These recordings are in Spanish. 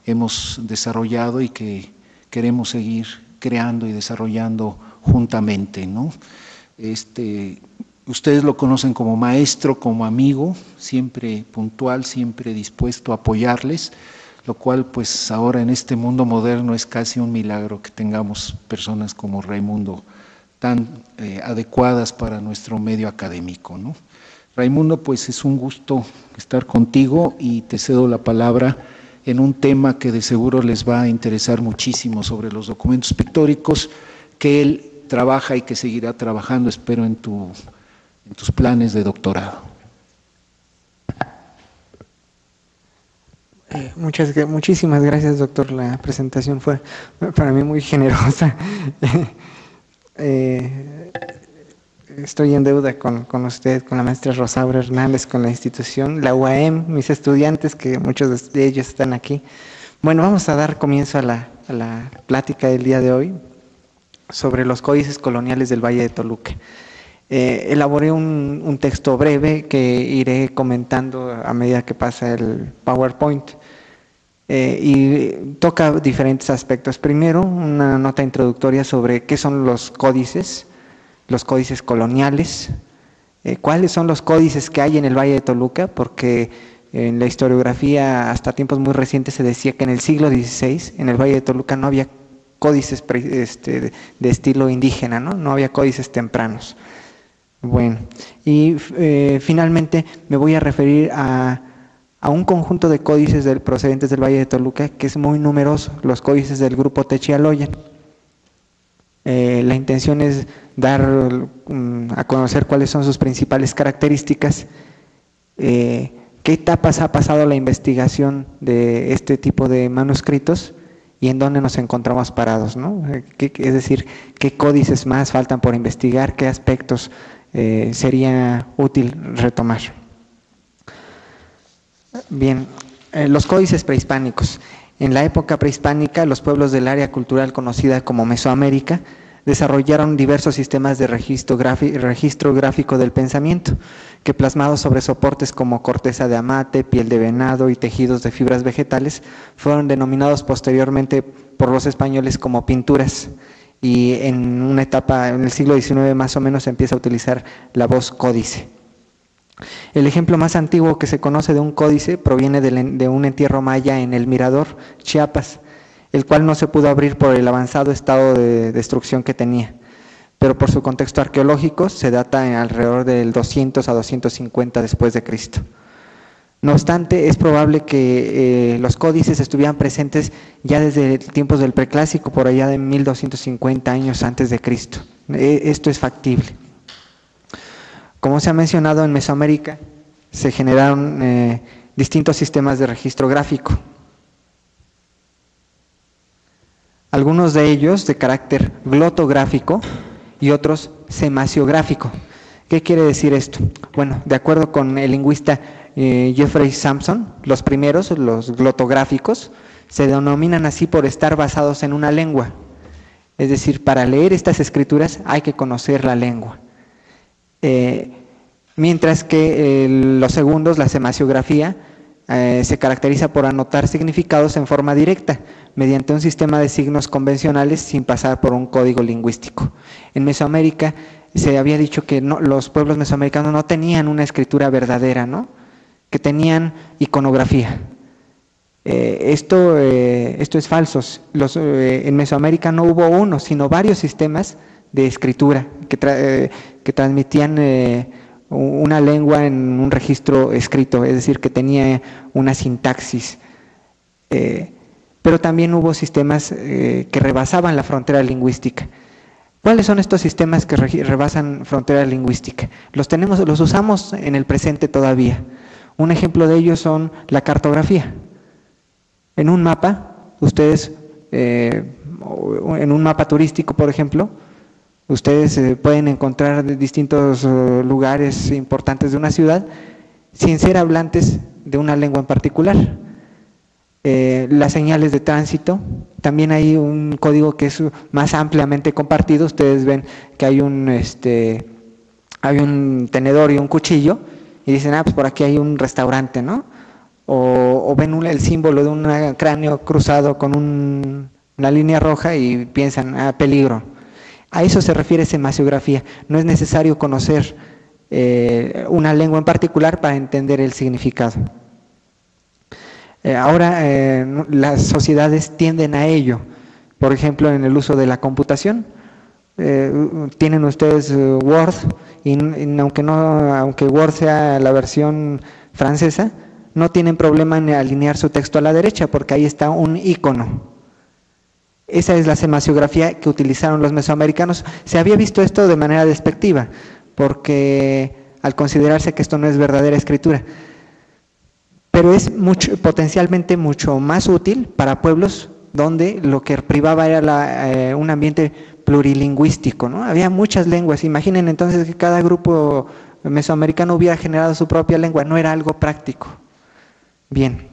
hemos desarrollado y que queremos seguir creando y desarrollando juntamente, ¿no? Ustedes lo conocen como maestro, como amigo, siempre puntual, siempre dispuesto a apoyarles, lo cual pues ahora en este mundo moderno es casi un milagro que tengamos personas como Raimundo tan adecuadas para nuestro medio académico, ¿no? Raimundo, pues es un gusto estar contigo y te cedo la palabra en un tema que de seguro les va a interesar muchísimo sobre los documentos pictóricos que él trabaja y que seguirá trabajando, espero, en tus planes de doctorado. Muchísimas gracias, doctor. La presentación fue para mí muy generosa. Estoy en deuda con usted, con la maestra Rosaura Hernández, con la institución, la UAM, mis estudiantes, que muchos de ellos están aquí. Bueno, vamos a dar comienzo a la plática del día de hoy sobre los códices coloniales del Valle de Toluca. Elaboré un texto breve que iré comentando a medida que pasa el PowerPoint y toca diferentes aspectos. Primero, una nota introductoria sobre qué son los códices coloniales, cuáles son los códices que hay en el Valle de Toluca, porque en la historiografía hasta tiempos muy recientes se decía que en el siglo XVI en el Valle de Toluca no había códices de estilo indígena, no había códices tempranos. Bueno, y finalmente me voy a referir a un conjunto de códices procedentes del Valle de Toluca que es muy numeroso, los códices del grupo Techialoyan. La intención es dar a conocer cuáles son sus principales características, qué etapas ha pasado la investigación de este tipo de manuscritos y en dónde nos encontramos parados, ¿no? Es decir, qué códices más faltan por investigar, qué aspectos sería útil retomar. Bien, los códices prehispánicos. En la época prehispánica, los pueblos del área cultural conocida como Mesoamérica desarrollaron diversos sistemas de registro gráfico del pensamiento, que plasmados sobre soportes como corteza de amate, piel de venado y tejidos de fibras vegetales, fueron denominados posteriormente por los españoles como pinturas, y en una etapa, en el siglo XIX más o menos, se empieza a utilizar la voz códice. El ejemplo más antiguo que se conoce de un códice proviene de un entierro maya en El Mirador, Chiapas, el cual no se pudo abrir por el avanzado estado de destrucción que tenía, pero por su contexto arqueológico se data en alrededor del 200 a 250 después de Cristo. No obstante, es probable que los códices estuvieran presentes ya desde tiempos del preclásico, por allá de 1250 años antes de Cristo. Esto es factible. Como se ha mencionado, en Mesoamérica se generaron distintos sistemas de registro gráfico. Algunos de ellos de carácter glotográfico y otros semasiográfico. ¿Qué quiere decir esto? Bueno, de acuerdo con el lingüista Jeffrey Sampson, los primeros, los glotográficos, se denominan así por estar basados en una lengua. Es decir, para leer estas escrituras hay que conocer la lengua. Mientras que los segundos, la semasiografía, se caracteriza por anotar significados en forma directa, mediante un sistema de signos convencionales sin pasar por un código lingüístico. En Mesoamérica se había dicho que los pueblos mesoamericanos no tenían una escritura verdadera, ¿no? Que tenían iconografía. Esto es falso. En Mesoamérica no hubo uno, sino varios sistemas de escritura que transmitían una lengua en un registro escrito, es decir, que tenía una sintaxis. Pero también hubo sistemas que rebasaban la frontera lingüística. ¿Cuáles son estos sistemas que rebasan frontera lingüística? Los usamos en el presente todavía. Un ejemplo de ellos son la cartografía. En un mapa, ustedes, en un mapa turístico, por ejemplo, ustedes pueden encontrar distintos lugares importantes de una ciudad sin ser hablantes de una lengua en particular. Las señales de tránsito, también hay un código que es más ampliamente compartido. Ustedes ven que hay un tenedor y un cuchillo y dicen, pues por aquí hay un restaurante, ¿no? o ven el símbolo de un cráneo cruzado con una línea roja y piensan, peligro. A eso se refiere semasiografía. No es necesario conocer una lengua en particular para entender el significado. Ahora las sociedades tienden a ello. Por ejemplo, en el uso de la computación. Tienen ustedes Word, y aunque Word sea la versión francesa, no tienen problema en alinear su texto a la derecha, porque ahí está un icono. Esa es la semasiografía que utilizaron los mesoamericanos. Se había visto esto de manera despectiva, porque al considerarse que esto no es verdadera escritura, pero es potencialmente mucho más útil para pueblos donde lo que privaba era un ambiente plurilingüístico, ¿no? Había muchas lenguas. Imaginen entonces que cada grupo mesoamericano hubiera generado su propia lengua. No era algo práctico. Bien.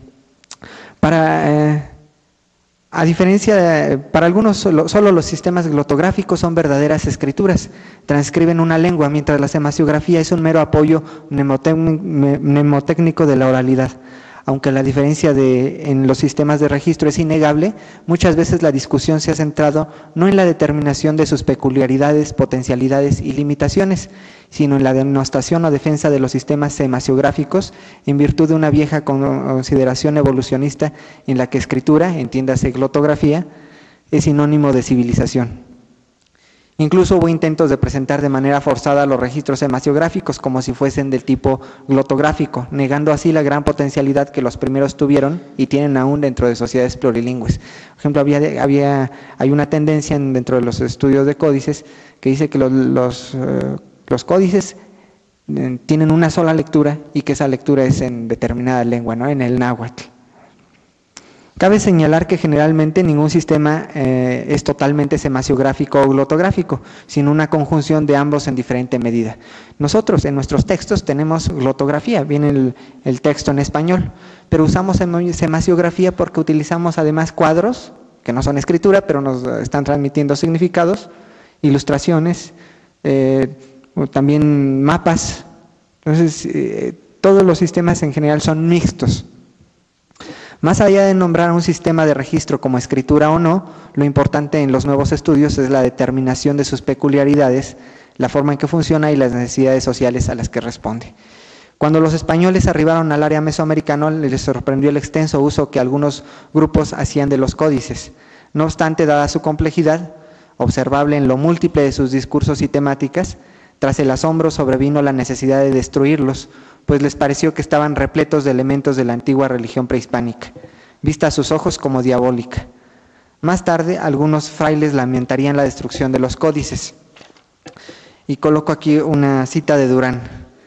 A diferencia, para algunos solo los sistemas glotográficos son verdaderas escrituras, transcriben una lengua, mientras la semasiografía es un mero apoyo mnemotécnico de la oralidad. Aunque la diferencia en los sistemas de registro es innegable, muchas veces la discusión se ha centrado no en la determinación de sus peculiaridades, potencialidades y limitaciones, sino en la denostación o defensa de los sistemas semasiográficos en virtud de una vieja consideración evolucionista en la que escritura, entiéndase glotografía, es sinónimo de civilización. Incluso hubo intentos de presentar de manera forzada los registros semasiográficos como si fuesen del tipo glotográfico, negando así la gran potencialidad que los primeros tuvieron y tienen aún dentro de sociedades plurilingües. Por ejemplo, hay una tendencia dentro de los estudios de códices que dice que los códices tienen una sola lectura y que esa lectura es en determinada lengua, ¿no? En el náhuatl. Cabe señalar que generalmente ningún sistema es totalmente semasiográfico o glotográfico, sino una conjunción de ambos en diferente medida. Nosotros en nuestros textos tenemos glotografía, viene el texto en español, pero usamos semasiografía porque utilizamos además cuadros, que no son escritura, pero nos están transmitiendo significados, ilustraciones, también mapas. Entonces, todos los sistemas en general son mixtos. Más allá de nombrar un sistema de registro como escritura o no, lo importante en los nuevos estudios es la determinación de sus peculiaridades, la forma en que funciona y las necesidades sociales a las que responde. Cuando los españoles arribaron al área mesoamericana, les sorprendió el extenso uso que algunos grupos hacían de los códices. No obstante, dada su complejidad, observable en lo múltiple de sus discursos y temáticas, tras el asombro sobrevino la necesidad de destruirlos, pues les pareció que estaban repletos de elementos de la antigua religión prehispánica, vista a sus ojos como diabólica. Más tarde, algunos frailes lamentarían la destrucción de los códices. Y coloco aquí una cita de Durán.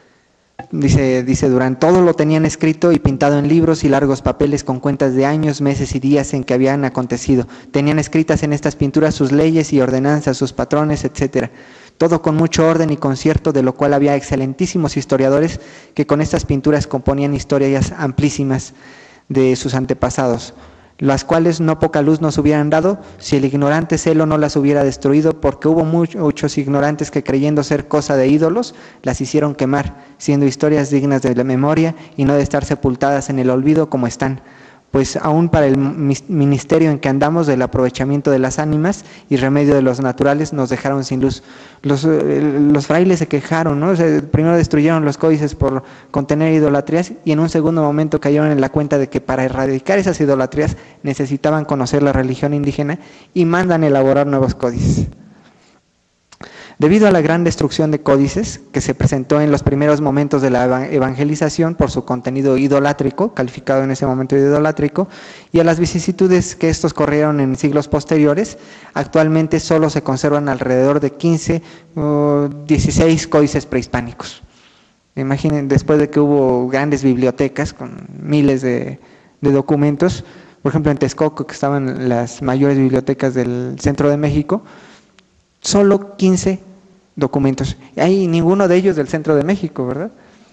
Dice Durán: todo lo tenían escrito y pintado en libros y largos papeles con cuentas de años, meses y días en que habían acontecido. Tenían escritas en estas pinturas sus leyes y ordenanzas, sus patrones, etcétera. Todo con mucho orden y concierto, de lo cual había excelentísimos historiadores que con estas pinturas componían historias amplísimas de sus antepasados, las cuales no poca luz nos hubieran dado si el ignorante celo no las hubiera destruido, porque hubo muchos ignorantes que, creyendo ser cosa de ídolos, las hicieron quemar, siendo historias dignas de la memoria y no de estar sepultadas en el olvido como están. Pues aún para el ministerio en que andamos del aprovechamiento de las ánimas y remedio de los naturales nos dejaron sin luz. Los frailes se quejaron, ¿no? O sea, primero destruyeron los códices por contener idolatrías y en un segundo momento cayeron en la cuenta de que para erradicar esas idolatrías necesitaban conocer la religión indígena y mandan elaborar nuevos códices. Debido a la gran destrucción de códices que se presentó en los primeros momentos de la evangelización por su contenido idolátrico, calificado en ese momento de idolátrico, y a las vicisitudes que estos corrieron en siglos posteriores, actualmente solo se conservan alrededor de 15 o 16 códices prehispánicos. Imaginen, después de que hubo grandes bibliotecas con miles de documentos, por ejemplo en Texcoco, que estaban las mayores bibliotecas del centro de México, solo 15 documentos. Hay ninguno de ellos del centro de México, ¿verdad?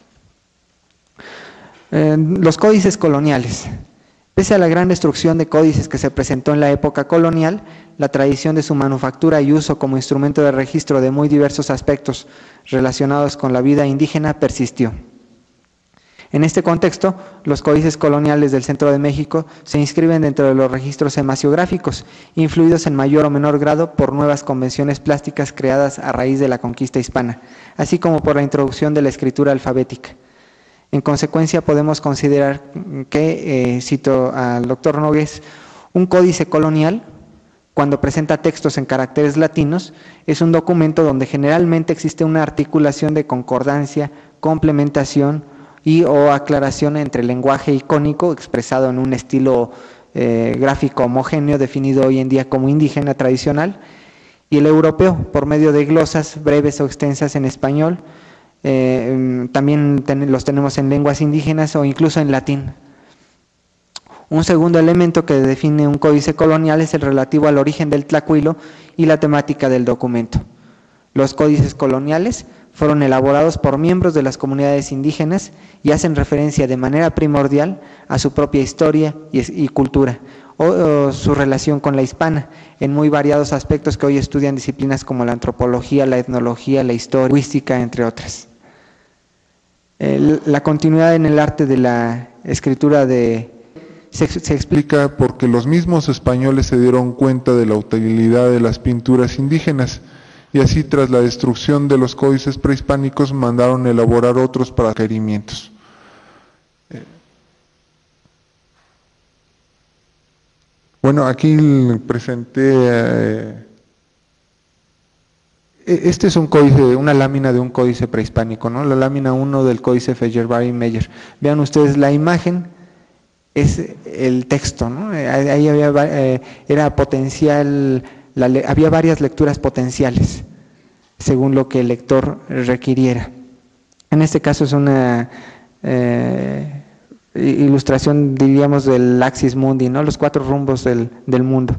Los códices coloniales. Pese a la gran destrucción de códices que se presentó en la época colonial, la tradición de su manufactura y uso como instrumento de registro de muy diversos aspectos relacionados con la vida indígena persistió. En este contexto, los códices coloniales del centro de México se inscriben dentro de los registros semasiográficos, influidos en mayor o menor grado por nuevas convenciones plásticas creadas a raíz de la conquista hispana, así como por la introducción de la escritura alfabética. En consecuencia, podemos considerar que, cito al doctor Nogués, un códice colonial, cuando presenta textos en caracteres latinos, es un documento donde generalmente existe una articulación de concordancia, complementación y o aclaración entre el lenguaje icónico expresado en un estilo gráfico homogéneo definido hoy en día como indígena tradicional, y el europeo por medio de glosas breves o extensas en español, también los tenemos en lenguas indígenas o incluso en latín. Un segundo elemento que define un códice colonial es el relativo al origen del tlacuilo y la temática del documento. Los códices coloniales fueron elaborados por miembros de las comunidades indígenas y hacen referencia de manera primordial a su propia historia y cultura, o su relación con la hispana, en muy variados aspectos que hoy estudian disciplinas como la antropología, la etnología, la historia, la lingüística, entre otras. La continuidad en el arte de la escritura se explica porque los mismos españoles se dieron cuenta de la utilidad de las pinturas indígenas, y así tras la destrucción de los códices prehispánicos mandaron elaborar otros para requerimientos. Bueno, aquí presenté, este es un códice, una lámina de un códice prehispánico, ¿no? La lámina 1 del códice Feyerabend-Meyer. Vean ustedes la imagen, es el texto, ¿no? Ahí había, era potencial. Había varias lecturas potenciales, según lo que el lector requiriera. En este caso es una ilustración, diríamos, del Axis Mundi, ¿no? Los 4 rumbos del mundo.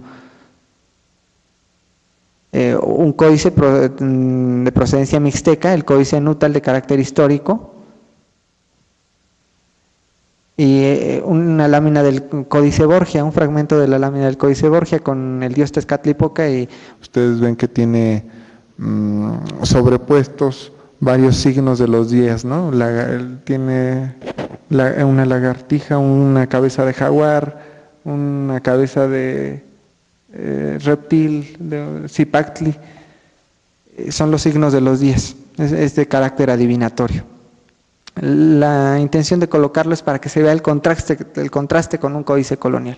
Un códice de procedencia mixteca, el códice Nutal de carácter histórico, y una lámina del Códice Borgia, un fragmento de la lámina del Códice Borgia con el dios Tezcatlipoca, y ustedes ven que tiene sobrepuestos varios signos de los días, ¿no? Tiene una lagartija, una cabeza de jaguar, una cabeza de reptil, de Zipactli, son los signos de los días, es de carácter adivinatorio. La intención de colocarlo es para que se vea el contraste con un códice colonial.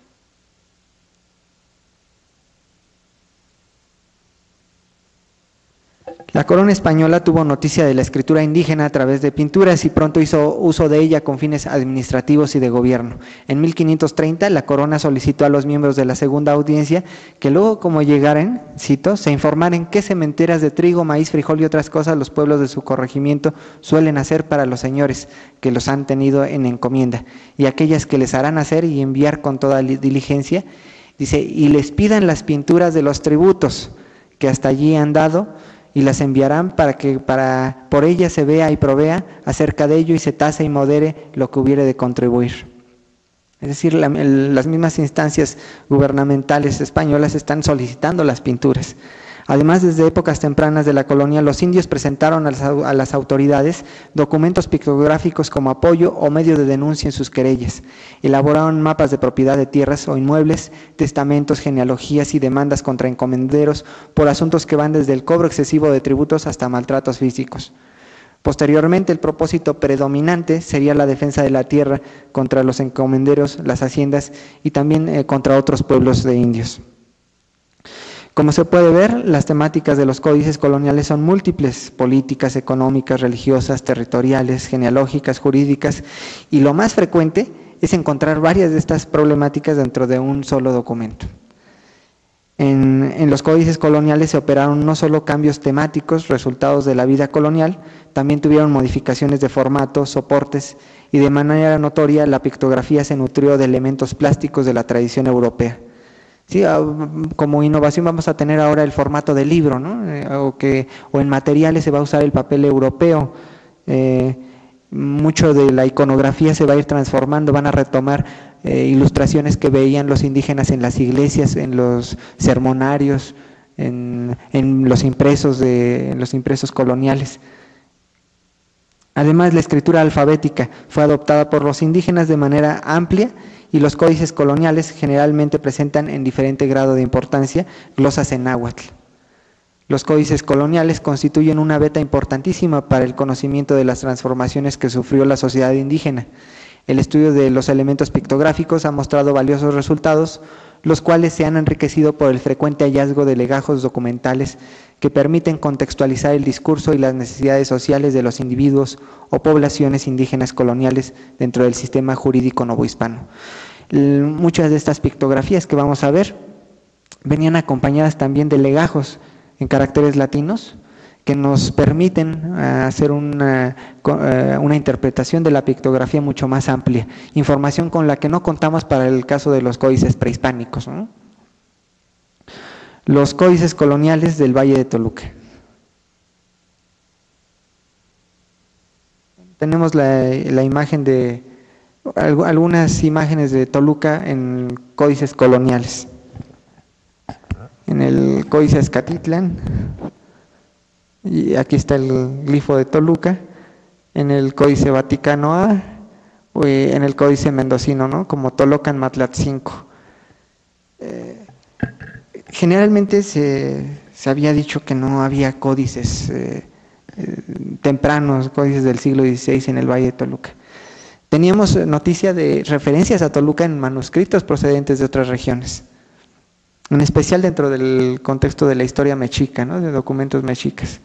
La corona española tuvo noticia de la escritura indígena a través de pinturas y pronto hizo uso de ella con fines administrativos y de gobierno. En 1530 la corona solicitó a los miembros de la segunda audiencia que luego, como llegaren, cito, se informaren qué sementeras de trigo, maíz, frijol y otras cosas los pueblos de su corregimiento suelen hacer para los señores que los han tenido en encomienda, y aquellas que les harán hacer y enviar con toda diligencia, dice, y les pidan las pinturas de los tributos que hasta allí han dado, y las enviarán para que por ellas se vea y provea acerca de ello y se tase y modere lo que hubiere de contribuir. Es decir, las mismas instancias gubernamentales españolas están solicitando las pinturas. Además, desde épocas tempranas de la colonia, los indios presentaron a las autoridades documentos pictográficos como apoyo o medio de denuncia en sus querellas. Elaboraron mapas de propiedad de tierras o inmuebles, testamentos, genealogías y demandas contra encomenderos por asuntos que van desde el cobro excesivo de tributos hasta maltratos físicos. Posteriormente, el propósito predominante sería la defensa de la tierra contra los encomenderos, las haciendas y también contra otros pueblos de indios. Como se puede ver, las temáticas de los códices coloniales son múltiples: políticas, económicas, religiosas, territoriales, genealógicas, jurídicas, y lo más frecuente es encontrar varias de estas problemáticas dentro de un solo documento. En los códices coloniales se operaron no solo cambios temáticos, resultados de la vida colonial, también tuvieron modificaciones de formatos, soportes, y de manera notoria la pictografía se nutrió de elementos plásticos de la tradición europea. Sí, como innovación vamos a tener ahora el formato de libro, ¿no? O en materiales se va a usar el papel europeo. Mucho de la iconografía se va a ir transformando, van a retomar ilustraciones que veían los indígenas en las iglesias, en los sermonarios, en los impresos coloniales. Además, la escritura alfabética fue adoptada por los indígenas de manera amplia y los códices coloniales generalmente presentan en diferente grado de importancia glosas en náhuatl. Los códices coloniales constituyen una beta importantísima para el conocimiento de las transformaciones que sufrió la sociedad indígena. El estudio de los elementos pictográficos ha mostrado valiosos resultados, los cuales se han enriquecido por el frecuente hallazgo de legajos documentales que permiten contextualizar el discurso y las necesidades sociales de los individuos o poblaciones indígenas coloniales dentro del sistema jurídico novohispano. Muchas de estas pictografías que vamos a ver venían acompañadas también de legajos en caracteres latinos que nos permiten hacer una interpretación de la pictografía mucho más amplia, información con la que no contamos para el caso de los códices prehispánicos, ¿no? Los códices coloniales del Valle de Toluca. Tenemos la imagen de algunas imágenes de Toluca en códices coloniales. En el códice Escatitlán, y aquí está el glifo de Toluca, en el códice Vaticano A, o en el códice mendocino, ¿no? Como Tolocan Matlatzinco. Generalmente se había dicho que no había códices tempranos, códices del siglo XVI en el Valle de Toluca. Teníamos noticia de referencias a Toluca en manuscritos procedentes de otras regiones, en especial dentro del contexto de la historia mexica, ¿no? De documentos mexicas.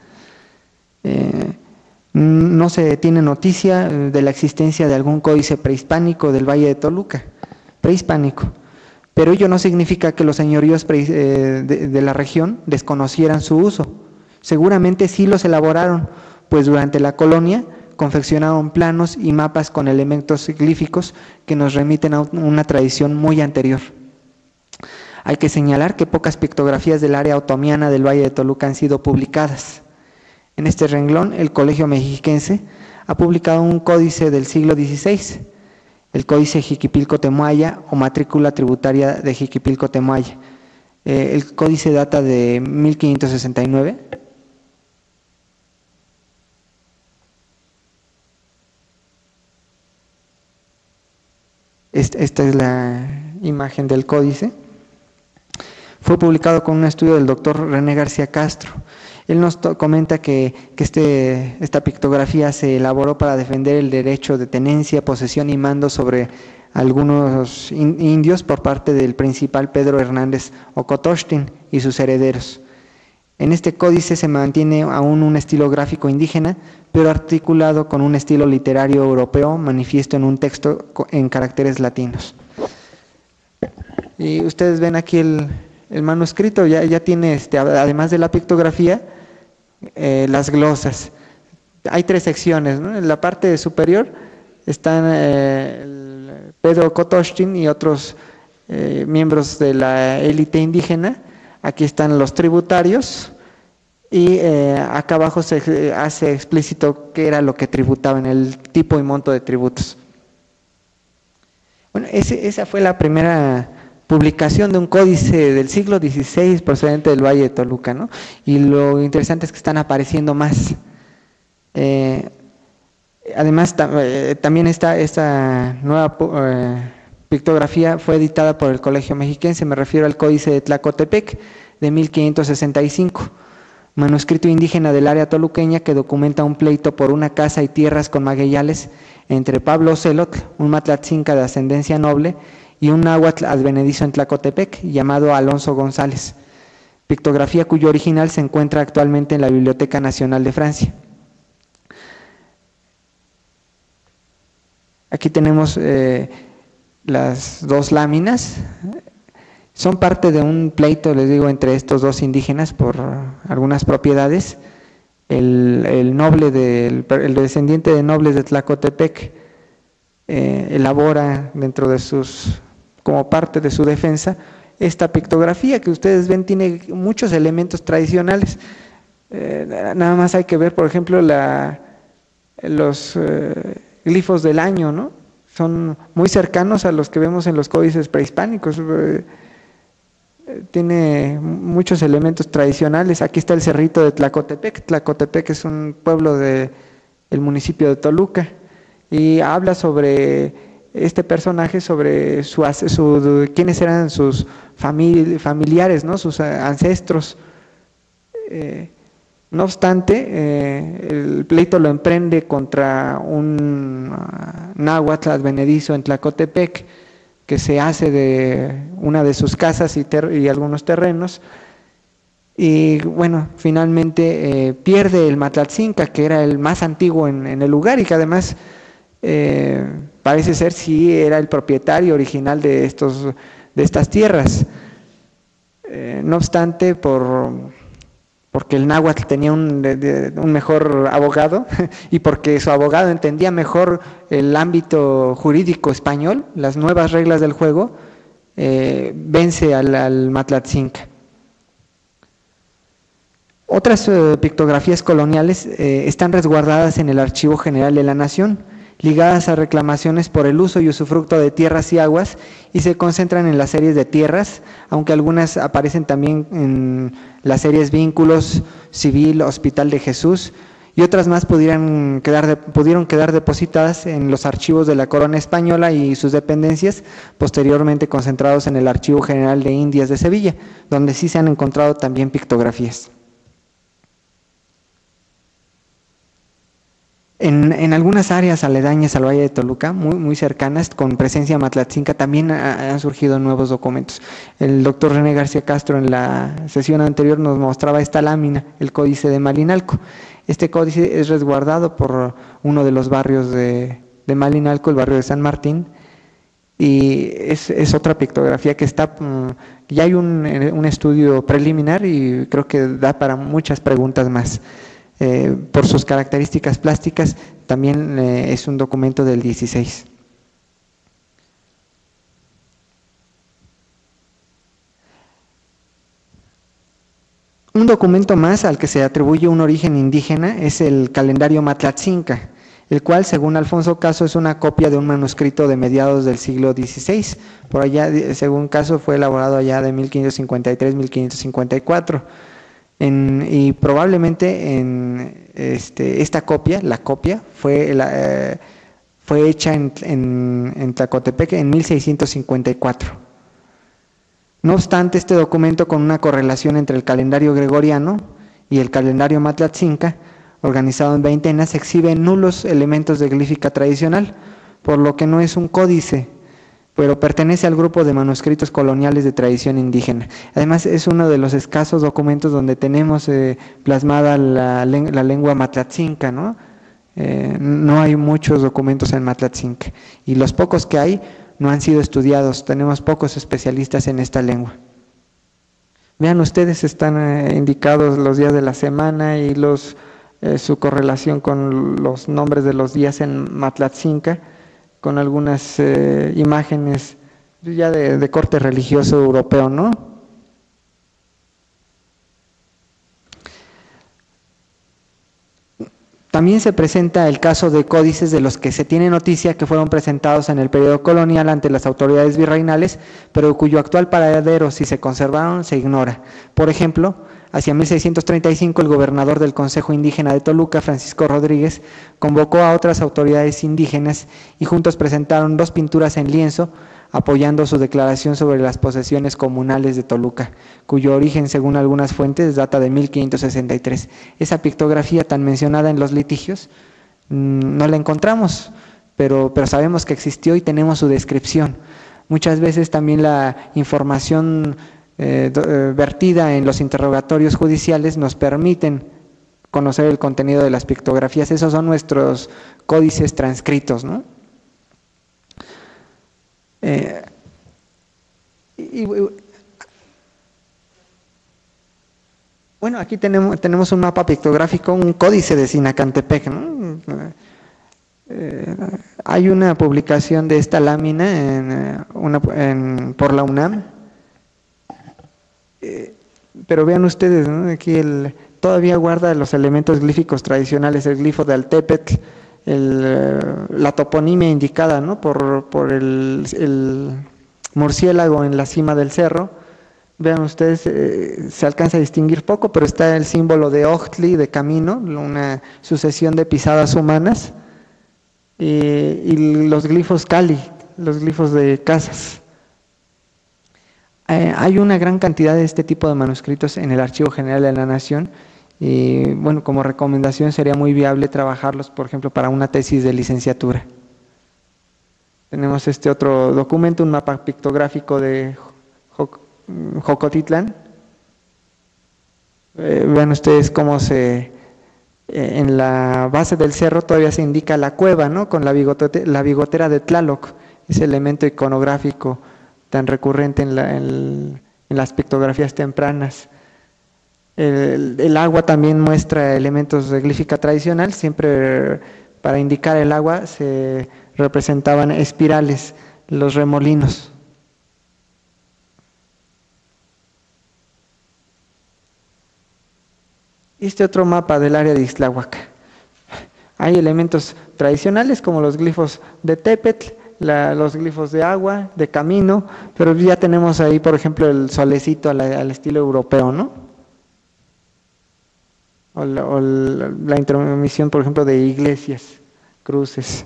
No se tiene noticia de la existencia de algún códice prehispánico del Valle de Toluca, prehispánico, pero ello no significa que los señoríos de la región desconocieran su uso. Seguramente sí los elaboraron, pues durante la colonia confeccionaron planos y mapas con elementos glíficos que nos remiten a una tradición muy anterior. Hay que señalar que pocas pictografías del área otomiana del Valle de Toluca han sido publicadas. En este renglón, el Colegio Mexiquense ha publicado un códice del siglo XVI, el Códice Jiquipilco-Temuaya o Matrícula Tributaria de Jiquipilco-Temuaya. El códice data de 1569. Esta es la imagen del códice. Fue publicado con un estudio del doctor René García Castro. Él nos comenta que esta pictografía se elaboró para defender el derecho de tenencia, posesión y mando sobre algunos indios por parte del principal Pedro Hernández Ocotochtin y sus herederos. En este códice se mantiene aún un estilo gráfico indígena, pero articulado con un estilo literario europeo manifiesto en un texto en caracteres latinos. Y ustedes ven aquí el manuscrito, ya tiene, además de la pictografía, las glosas. Hay 3 secciones, ¿no? En la parte superior están Pedro Ocotochtin y otros miembros de la élite indígena. Aquí están los tributarios y acá abajo se hace explícito qué era lo que tributaban, el tipo y monto de tributos. Bueno, esa fue la primera publicación de un códice del siglo XVI procedente del Valle de Toluca, ¿no? Y lo interesante es que están apareciendo más. Además, también esta nueva pictografía fue editada por el Colegio Mexiquense. Me refiero al Códice de Tlacotepec de 1565, manuscrito indígena del área toluqueña que documenta un pleito por una casa y tierras con magueyales entre Pablo Ocelotl, un matlatzinca de ascendencia noble, y un náhuatl advenedizo en Tlacotepec llamado Alonso González, pictografía cuyo original se encuentra actualmente en la Biblioteca Nacional de Francia. Aquí tenemos las 2 láminas, son parte de un pleito, les digo, entre estos 2 indígenas por algunas propiedades. El descendiente de nobles de Tlacotepec elabora dentro de como parte de su defensa, esta pictografía que ustedes ven tiene muchos elementos tradicionales. Nada más hay que ver, por ejemplo, los glifos del año, ¿no? Son muy cercanos a los que vemos en los códices prehispánicos. Tiene muchos elementos tradicionales. Aquí está el cerrito de Tlacotepec. Tlacotepec es un pueblo de el municipio de Toluca, y habla sobre este personaje, sobre quiénes eran sus familiares, ¿no? Sus ancestros. No obstante, el pleito lo emprende contra un náhuatl advenedizo en Tlacotepec, que se hace de una de sus casas y algunos terrenos, y bueno, finalmente pierde el Matlatzinca, que era el más antiguo en el lugar y que además parece ser sí era el propietario original de estas tierras. No obstante, porque el náhuatl tenía un mejor abogado y porque su abogado entendía mejor el ámbito jurídico español, las nuevas reglas del juego, vence al Matlatzinca. Otras pictografías coloniales están resguardadas en el Archivo General de la Nación, ligadas a reclamaciones por el uso y usufructo de tierras y aguas, y se concentran en las series de tierras, aunque algunas aparecen también en las series Vínculos, Civil, Hospital de Jesús, y otras más pudieron quedar depositadas en los archivos de la Corona Española y sus dependencias, posteriormente concentrados en el Archivo General de Indias de Sevilla, donde sí se han encontrado también pictografías. En algunas áreas aledañas al Valle de Toluca, muy cercanas, con presencia matlatzinca, también han surgido nuevos documentos. El doctor René García Castro en la sesión anterior nos mostraba esta lámina, el Códice de Malinalco. Este códice es resguardado por uno de los barrios de Malinalco, el barrio de San Martín, y es otra pictografía que está, ya hay un estudio preliminar y creo que da para muchas preguntas más. Por sus características plásticas, también es un documento del 16. Un documento más al que se atribuye un origen indígena es el calendario Matlatzinca, el cual, según Alfonso Caso, es una copia de un manuscrito de mediados del siglo XVI. Por allá, según Caso, fue elaborado allá de 1553-1554. Y probablemente esta copia, la copia, fue hecha en Tlacotepec en 1654. No obstante, este documento, con una correlación entre el calendario gregoriano y el calendario Matlatzinca, organizado en veintenas, exhibe nulos elementos de glífica tradicional, por lo que no es un códice, pero pertenece al grupo de manuscritos coloniales de tradición indígena. Además, es uno de los escasos documentos donde tenemos plasmada la lengua matlatzinca, ¿no? No hay muchos documentos en Matlatzinca, y los pocos que hay no han sido estudiados, tenemos pocos especialistas en esta lengua. Vean ustedes, están indicados los días de la semana y su correlación con los nombres de los días en Matlatzinca, con algunas imágenes ya de corte religioso europeo, ¿no? También se presenta el caso de códices de los que se tiene noticia que fueron presentados en el periodo colonial ante las autoridades virreinales, pero cuyo actual paradero, si se conservaron, se ignora. Por ejemplo, hacia 1635 el gobernador del Consejo Indígena de Toluca, Francisco Rodríguez, convocó a otras autoridades indígenas y juntos presentaron 2 pinturas en lienzo apoyando su declaración sobre las posesiones comunales de Toluca, cuyo origen, según algunas fuentes, data de 1563. Esa pictografía tan mencionada en los litigios no la encontramos, pero sabemos que existió y tenemos su descripción. Muchas veces también la información vertida en los interrogatorios judiciales nos permiten conocer el contenido de las pictografías. Esos son nuestros códices transcritos, ¿no? Bueno, aquí tenemos un mapa pictográfico, un códice de Sinacantepec, ¿no? Hay una publicación de esta lámina por la UNAM, pero vean ustedes, ¿no? Aquí todavía guarda los elementos glíficos tradicionales, el glifo de Altepetl, la toponimia indicada, ¿no? por el murciélago en la cima del cerro, Vean ustedes, se alcanza a distinguir poco, pero está el símbolo de Ochtli, de camino, una sucesión de pisadas humanas, y los glifos Kali, los glifos de casas. Hay una gran cantidad de este tipo de manuscritos en el Archivo General de la Nación, y bueno, como recomendación sería muy viable trabajarlos, por ejemplo, para una tesis de licenciatura. Tenemos este otro documento, un mapa pictográfico de Jocotitlán. Vean ustedes cómo en la base del cerro todavía se indica la cueva, ¿no? Con la bigotera de Tlaloc, ese elemento iconográfico tan recurrente en las pictografías tempranas. El agua también muestra elementos de glífica tradicional, siempre para indicar el agua se representaban espirales, los remolinos. Este otro mapa del área de Ixtlahuaca. Hay elementos tradicionales como los glifos de Tepetl, los glifos de agua, de camino, pero ya tenemos ahí, por ejemplo, el solecito al estilo europeo, ¿no? O la intromisión, por ejemplo, de iglesias, cruces.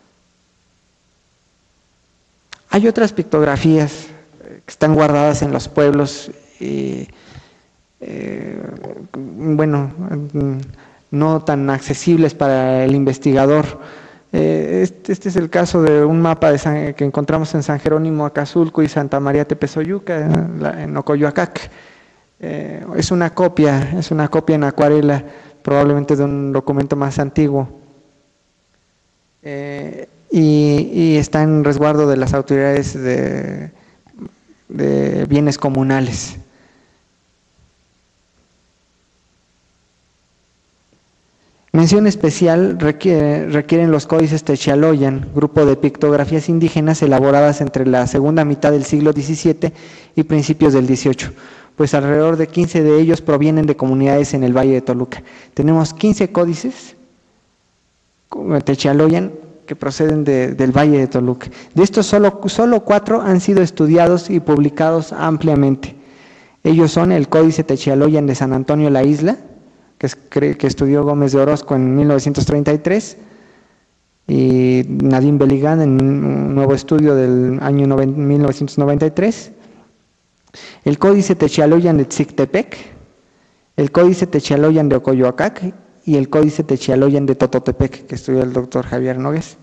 Hay otras pictografías que están guardadas en los pueblos, bueno, no tan accesibles para el investigador. Este es el caso de un mapa que encontramos en San Jerónimo Acazulco y Santa María Tepezoyuca, en Ocoyoacac. Es una copia en acuarela, probablemente de un documento más antiguo. Y está en resguardo de las autoridades de bienes comunales. Mención especial requieren los códices Techaloyan, grupo de pictografías indígenas elaboradas entre la segunda mitad del siglo XVII y principios del XVIII, pues alrededor de 15 de ellos provienen de comunidades en el Valle de Toluca. Tenemos 15 códices Techaloyan que proceden del Valle de Toluca. De estos solo 4 han sido estudiados y publicados ampliamente. Ellos son el Códice Techaloyan de San Antonio la Isla, que estudió Gómez de Orozco en 1933, y Nadine Beligand en un nuevo estudio del año 1993, el Códice Techaloyan de Tzictepec, el Códice Techaloyan de Ocoyoacac y el Códice Techaloyan de Tototepec, que estudió el doctor Javier Nogués.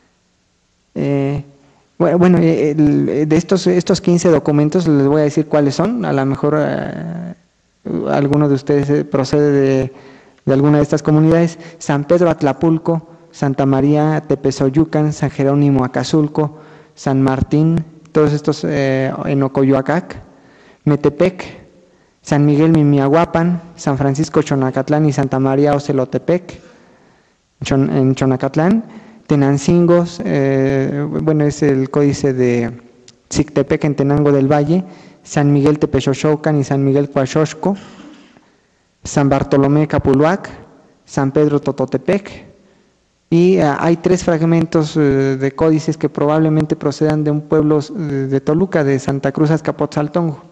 Bueno, de estos 15 documentos les voy a decir cuáles son. A lo mejor alguno de ustedes procede de alguna de estas comunidades: San Pedro Atlapulco, Santa María Tepezoyucan, San Jerónimo Acazulco, San Martín, todos estos en Ocoyoacac, Metepec, San Miguel Mimiahuapan, San Francisco Chonacatlán y Santa María Ocelotepec, en Chonacatlán, Tenancingos, bueno, es el códice de Tzictepec en Tenango del Valle, San Miguel Tepechochocan y San Miguel Coaxoxco, San Bartolomé Capuluac, San Pedro Tototepec, y hay 3 fragmentos de códices que probablemente procedan de un pueblo de Toluca, de Santa Cruz Azcapotzaltongo,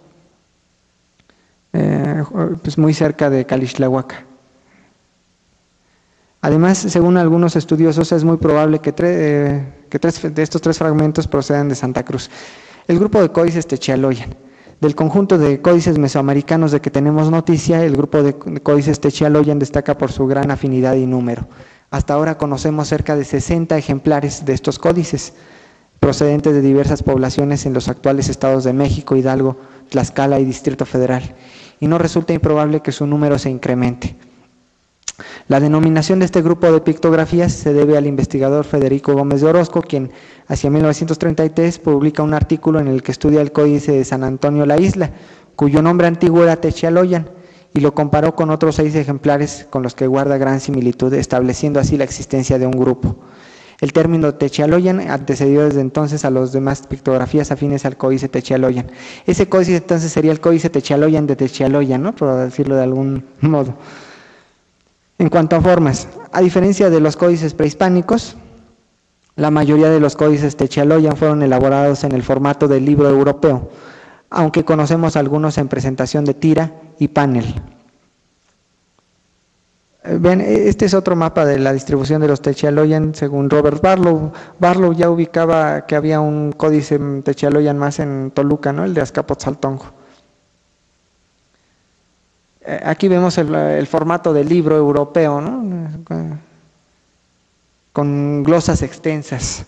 pues muy cerca de Calixtlahuaca. Además, según algunos estudiosos, es muy probable que de estos 3 fragmentos procedan de Santa Cruz. El grupo de códices Techaloyan. Del conjunto de códices mesoamericanos de que tenemos noticia, el grupo de códices Techaloyan destaca por su gran afinidad y número. Hasta ahora conocemos cerca de 60 ejemplares de estos códices, procedentes de diversas poblaciones en los actuales estados de México, Hidalgo, Tlaxcala y Distrito Federal, y no resulta improbable que su número se incremente. La denominación de este grupo de pictografías se debe al investigador Federico Gómez de Orozco, quien hacia 1933 publica un artículo en el que estudia el códice de San Antonio la Isla, cuyo nombre antiguo era Techaloyan, y lo comparó con otros 6 ejemplares con los que guarda gran similitud, estableciendo así la existencia de un grupo. El término Techaloyan antecedió desde entonces a las demás pictografías afines al códice Techaloyan. Ese códice entonces sería el códice Techaloyan de Techaloyan, ¿no?, por decirlo de algún modo. En cuanto a formas, a diferencia de los códices prehispánicos, la mayoría de los códices Techaloyan fueron elaborados en el formato del libro europeo, aunque conocemos algunos en presentación de tira y panel. Ven, este es otro mapa de la distribución de los Techialoyan según Robert Barlow. Barlow ya ubicaba que había un códice Techialoyan más en Toluca, ¿no? El de Azcapotzaltongo. Aquí vemos el formato del libro europeo, ¿no? Con glosas extensas.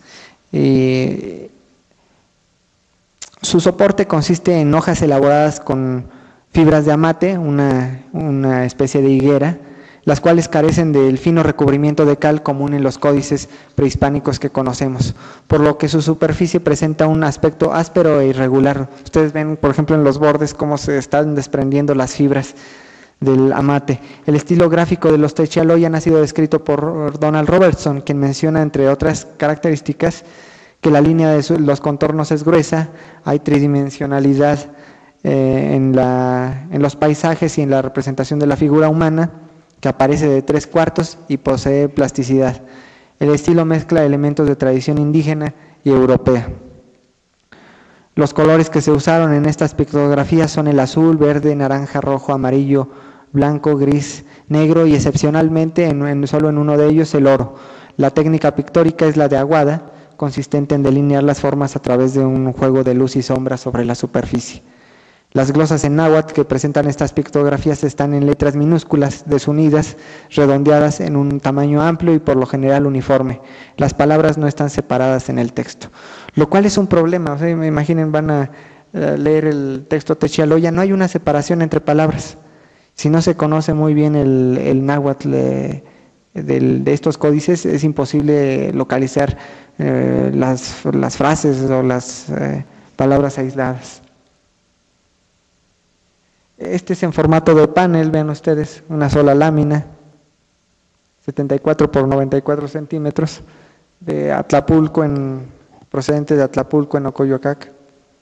Su soporte consiste en hojas elaboradas con fibras de amate, una especie de higuera, las cuales carecen del fino recubrimiento de cal común en los códices prehispánicos que conocemos, por lo que su superficie presenta un aspecto áspero e irregular. Ustedes ven, por ejemplo, en los bordes cómo se están desprendiendo las fibras del amate. El estilo gráfico de los Techialoyan ha sido descrito por Donald Robertson, quien menciona, entre otras características, que la línea de los contornos es gruesa, hay tridimensionalidad en los paisajes y en la representación de la figura humana, que aparece de 3/4 y posee plasticidad. El estilo mezcla elementos de tradición indígena y europea. Los colores que se usaron en estas pictografías son el azul, verde, naranja, rojo, amarillo, blanco, gris, negro y excepcionalmente solo en uno de ellos el oro. La técnica pictórica es la de aguada, consistente en delinear las formas a través de un juego de luz y sombra sobre la superficie. Las glosas en náhuatl que presentan estas pictografías están en letras minúsculas, desunidas, redondeadas en un tamaño amplio y por lo general uniforme. Las palabras no están separadas en el texto, lo cual es un problema. O sea, me imaginen, van a leer el texto Techialoyan, no hay una separación entre palabras. Si no se conoce muy bien el náhuatl de estos códices, es imposible localizar las frases o las palabras aisladas. Este es en formato de panel, vean ustedes, una sola lámina, 74 por 94 centímetros, de Atlapulco, procedente de Atlapulco en Ocoyoacac.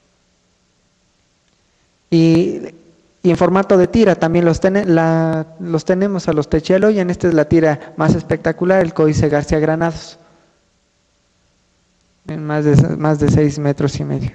Y en formato de tira también los tenemos a los Techialoyan. Esta es la tira más espectacular, el Códice García Granados, en más de 6 metros y medio.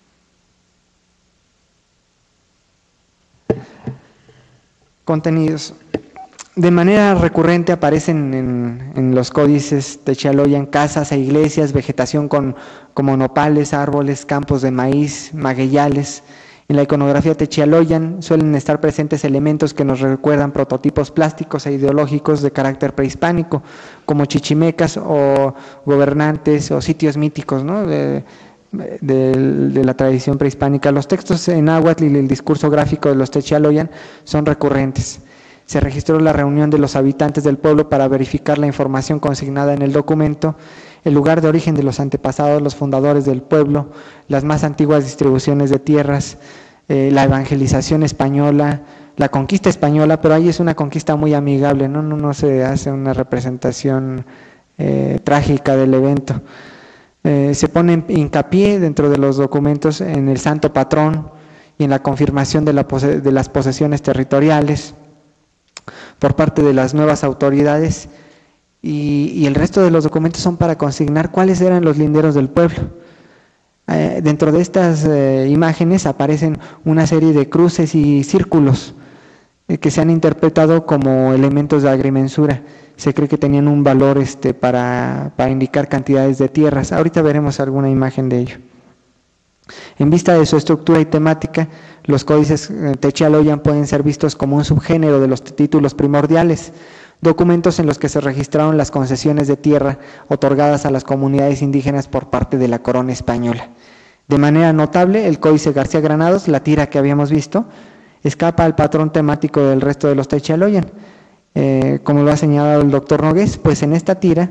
Contenidos. De manera recurrente aparecen en los códices Techialoyan casas e iglesias, vegetación como nopales, árboles, campos de maíz, magueyales. En la iconografía Techialoyan suelen estar presentes elementos que nos recuerdan prototipos plásticos e ideológicos de carácter prehispánico, como chichimecas o gobernantes o sitios míticos, ¿no? de la tradición prehispánica. Los textos en náhuatl y el discurso gráfico de los Techialoyan son recurrentes. Se registró la reunión de los habitantes del pueblo para verificar la información consignada en el documento, el lugar de origen de los antepasados, los fundadores del pueblo, las más antiguas distribuciones de tierras, la evangelización española, la conquista española, pero ahí es una conquista muy amigable, no se hace una representación trágica del evento. Se pone hincapié dentro de los documentos en el santo patrón y en la confirmación de las posesiones territoriales por parte de las nuevas autoridades, y el resto de los documentos son para consignar cuáles eran los linderos del pueblo. Dentro de estas imágenes aparecen una serie de cruces y círculos que se han interpretado como elementos de agrimensura. Se cree que tenían un valor para indicar cantidades de tierras. Ahorita veremos alguna imagen de ello. En vista de su estructura y temática, los códices Techialoyan pueden ser vistos como un subgénero de los títulos primordiales, documentos en los que se registraron las concesiones de tierra otorgadas a las comunidades indígenas por parte de la corona española. De manera notable, el Códice García Granados, la tira que habíamos visto, escapa al patrón temático del resto de los Techialoyan. Como lo ha señalado el doctor Nogués, pues en esta tira,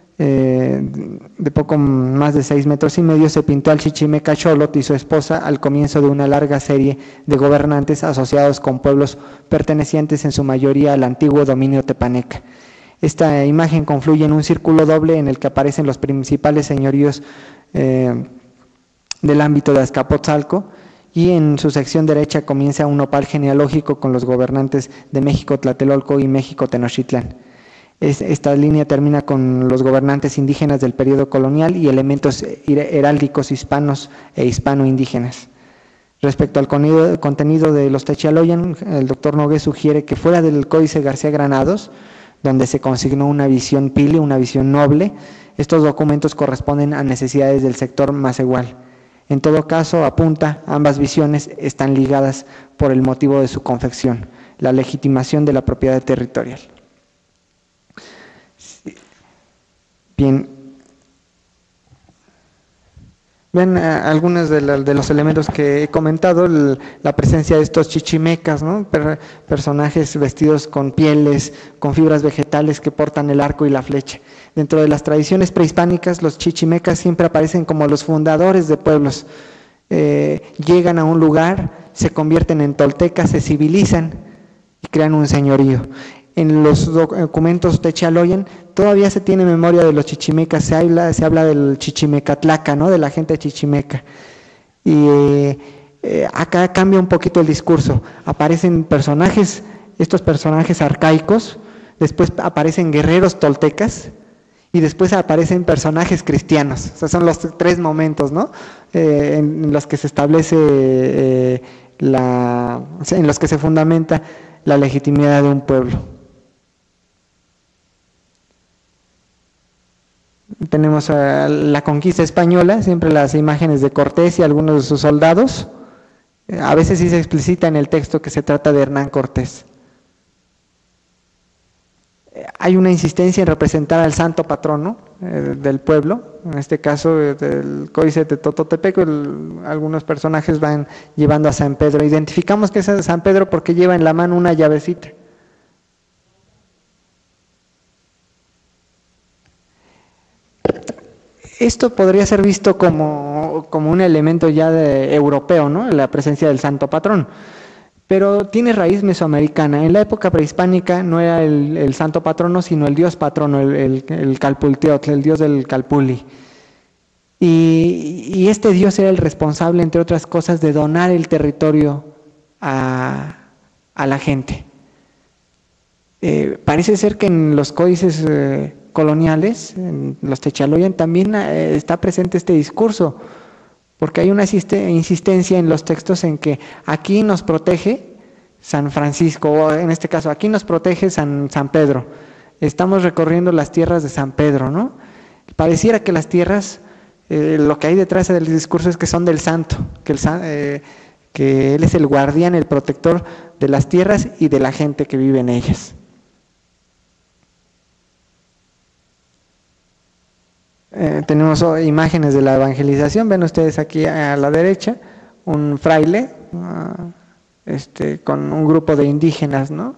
de poco más de 6 metros y medio, se pintó al chichimeca Xolotl y su esposa al comienzo de una larga serie de gobernantes asociados con pueblos pertenecientes en su mayoría al antiguo dominio tepaneca. Esta imagen confluye en un círculo doble en el que aparecen los principales señoríos del ámbito de Azcapotzalco, y en su sección derecha comienza un nopal genealógico con los gobernantes de México Tlatelolco y México Tenochtitlán. Esta línea termina con los gobernantes indígenas del periodo colonial y elementos heráldicos hispanos e hispano-indígenas. Respecto al contenido de los Techaloyan, el doctor Nogués sugiere que fuera del Códice García Granados, donde se consignó una visión pili, una visión noble, estos documentos corresponden a necesidades del sector macehual. En todo caso, apunta, ambas visiones están ligadas por el motivo de su confección, la legitimación de la propiedad territorial. Bien, ven algunos de los elementos que he comentado, la presencia de estos chichimecas, ¿no? Personajes vestidos con pieles, con fibras vegetales que portan el arco y la flecha. Dentro de las tradiciones prehispánicas, los chichimecas siempre aparecen como los fundadores de pueblos. Llegan a un lugar, se convierten en toltecas, se civilizan y crean un señorío. En los documentos Techaloyan todavía se tiene memoria de los chichimecas, se habla del chichimecatlaca, ¿no? De la gente chichimeca. Y acá cambia un poquito el discurso. Aparecen personajes, estos personajes arcaicos, después aparecen guerreros toltecas y después aparecen personajes cristianos. O sea, son los tres momentos, ¿no? En los que se establece, en los que se fundamenta la legitimidad de un pueblo. Tenemos la conquista española, siempre las imágenes de Cortés y algunos de sus soldados. A veces sí se explicita en el texto que se trata de Hernán Cortés. Hay una insistencia en representar al santo patrono del pueblo, en este caso del Códice de Tototepec, algunos personajes van llevando a San Pedro. Identificamos que es San Pedro porque lleva en la mano una llavecita. Esto podría ser visto como un elemento ya europeo, ¿no? La presencia del santo patrón, pero tiene raíz mesoamericana. En la época prehispánica no era el santo patrono, sino el dios patrono, el Calpulteotl, el dios del Calpulli. Y este dios era el responsable, entre otras cosas, de donar el territorio a la gente. Parece ser que en los códices coloniales, en los Techaloyan, también está presente este discurso, porque hay una insistencia en los textos en que aquí nos protege San Francisco, o en este caso, aquí nos protege San Pedro. Estamos recorriendo las tierras de San Pedro, ¿no? Pareciera que las tierras, lo que hay detrás del discurso es que son del santo, que él es el guardián, el protector de las tierras y de la gente que vive en ellas. Tenemos imágenes de la evangelización. Ven ustedes aquí a la derecha un fraile con un grupo de indígenas, ¿no?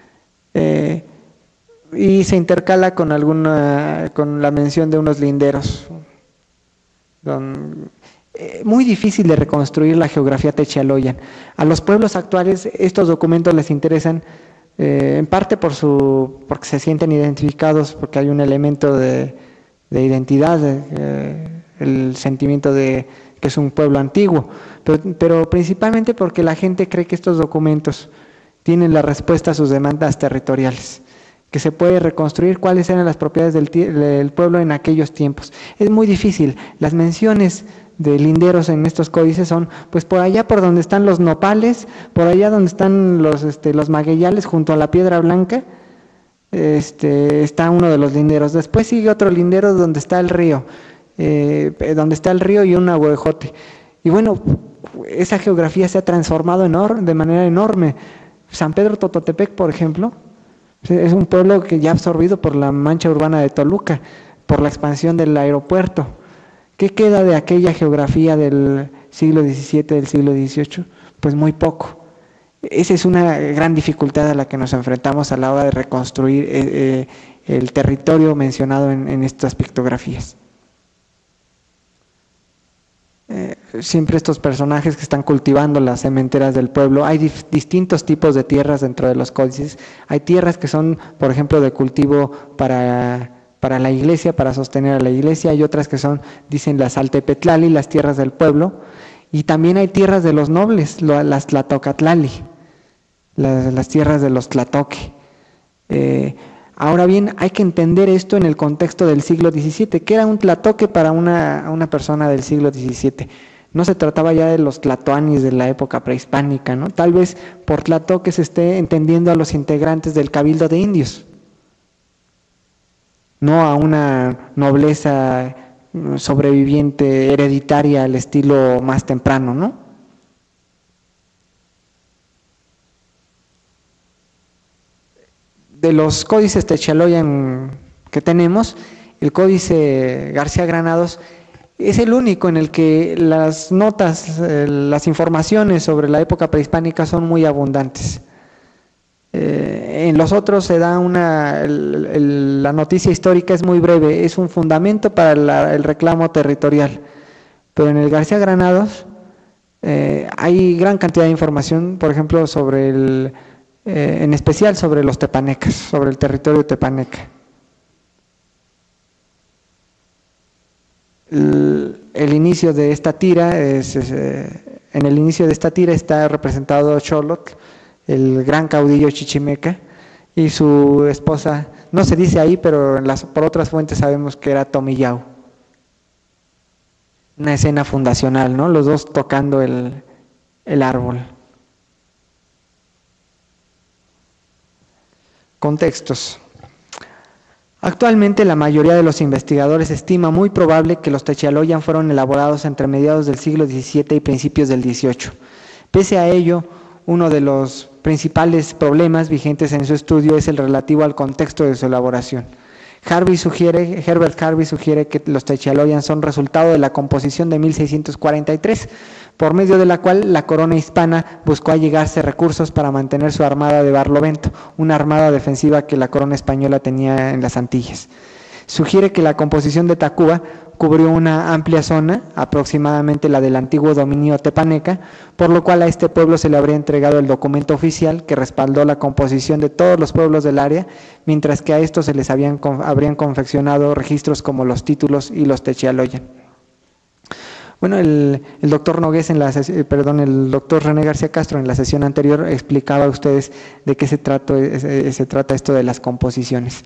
Y se intercala con la mención de unos linderos. Muy difícil de reconstruir la geografía Techaloyan. A los pueblos actuales estos documentos les interesan en parte porque se sienten identificados, porque hay un elemento de identidad, el sentimiento de que es un pueblo antiguo, pero principalmente porque la gente cree que estos documentos tienen la respuesta a sus demandas territoriales, que se puede reconstruir cuáles eran las propiedades del pueblo en aquellos tiempos. Es muy difícil. Las menciones de linderos en estos códices son, pues por allá por donde están los nopales, por allá donde están los magueyales junto a la Piedra Blanca, está uno de los linderos. Después sigue otro lindero donde está el río, y un aguejote. Y bueno, esa geografía se ha transformado de manera enorme. San Pedro Tototepec, por ejemplo, es un pueblo que ya absorbido por la mancha urbana de Toluca, por la expansión del aeropuerto. ¿Qué queda de aquella geografía del siglo XVII, del siglo XVIII? Pues muy poco. Esa es una gran dificultad a la que nos enfrentamos a la hora de reconstruir el territorio mencionado en estas pictografías. Siempre estos personajes que están cultivando las sementeras del pueblo. Hay distintos tipos de tierras dentro de los códices. Hay tierras que son, por ejemplo, de cultivo para la iglesia, para sostener a la iglesia. Hay otras que son, dicen, las altepetlali, las tierras del pueblo. Y también hay tierras de los nobles, las tlatocatlali, las tierras de los tlatoque. Ahora bien, hay que entender esto en el contexto del siglo XVII. ¿Qué era un tlatoque para una persona del siglo XVII? No se trataba ya de los tlatoanis de la época prehispánica, ¿no? Tal vez por tlatoque se esté entendiendo a los integrantes del Cabildo de Indios, no a una nobleza sobreviviente hereditaria al estilo más temprano, ¿no? De los códices Techaloyan que tenemos, el códice García Granados es el único en el que las notas, las informaciones sobre la época prehispánica son muy abundantes. En los otros se da la noticia histórica es muy breve, es un fundamento para el reclamo territorial, pero en el García Granados hay gran cantidad de información, por ejemplo, sobre en especial sobre los tepanecas, sobre el territorio tepaneca. El inicio de esta tira en el inicio de esta tira está representado Xolotl, el gran caudillo chichimeca, y su esposa, no se dice ahí, pero por otras fuentes sabemos que era Tomillau. Una escena fundacional, ¿no? Los dos tocando el árbol. Contextos. Actualmente la mayoría de los investigadores estima muy probable que los Techaloyan fueron elaborados entre mediados del siglo XVII y principios del XVIII. Pese a ello, uno de los principales problemas vigentes en su estudio es el relativo al contexto de su elaboración. Herbert Harvey sugiere que los Techaloyan son resultado de la composición de 1643, por medio de la cual la corona hispana buscó allegarse recursos para mantener su armada de Barlovento, una armada defensiva que la corona española tenía en las Antillas. Sugiere que la composición de Tacuba cubrió una amplia zona, aproximadamente la del antiguo dominio tepaneca, por lo cual a este pueblo se le habría entregado el documento oficial que respaldó la composición de todos los pueblos del área, mientras que a estos se les habrían confeccionado registros como los títulos y los Techaloyan. Bueno, el doctor Nogués, el doctor René García Castro en la sesión anterior explicaba a ustedes de qué se trata esto de las composiciones.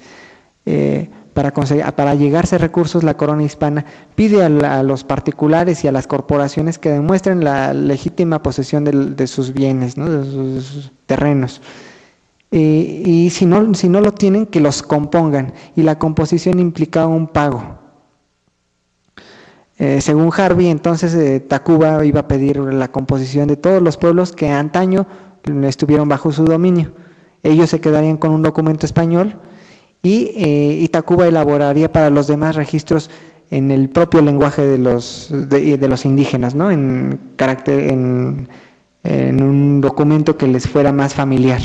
Para llegarse recursos, la corona hispana pide a los particulares y a las corporaciones que demuestren la legítima posesión de sus bienes, ¿no? De sus terrenos. Y si no lo tienen, que los compongan. Y la composición implicaba un pago. Según Harvey, entonces Tacuba iba a pedir la composición de todos los pueblos que antaño estuvieron bajo su dominio. Ellos se quedarían con un documento español y Tacuba elaboraría para los demás registros en el propio lenguaje de los indígenas, ¿no? En un documento que les fuera más familiar.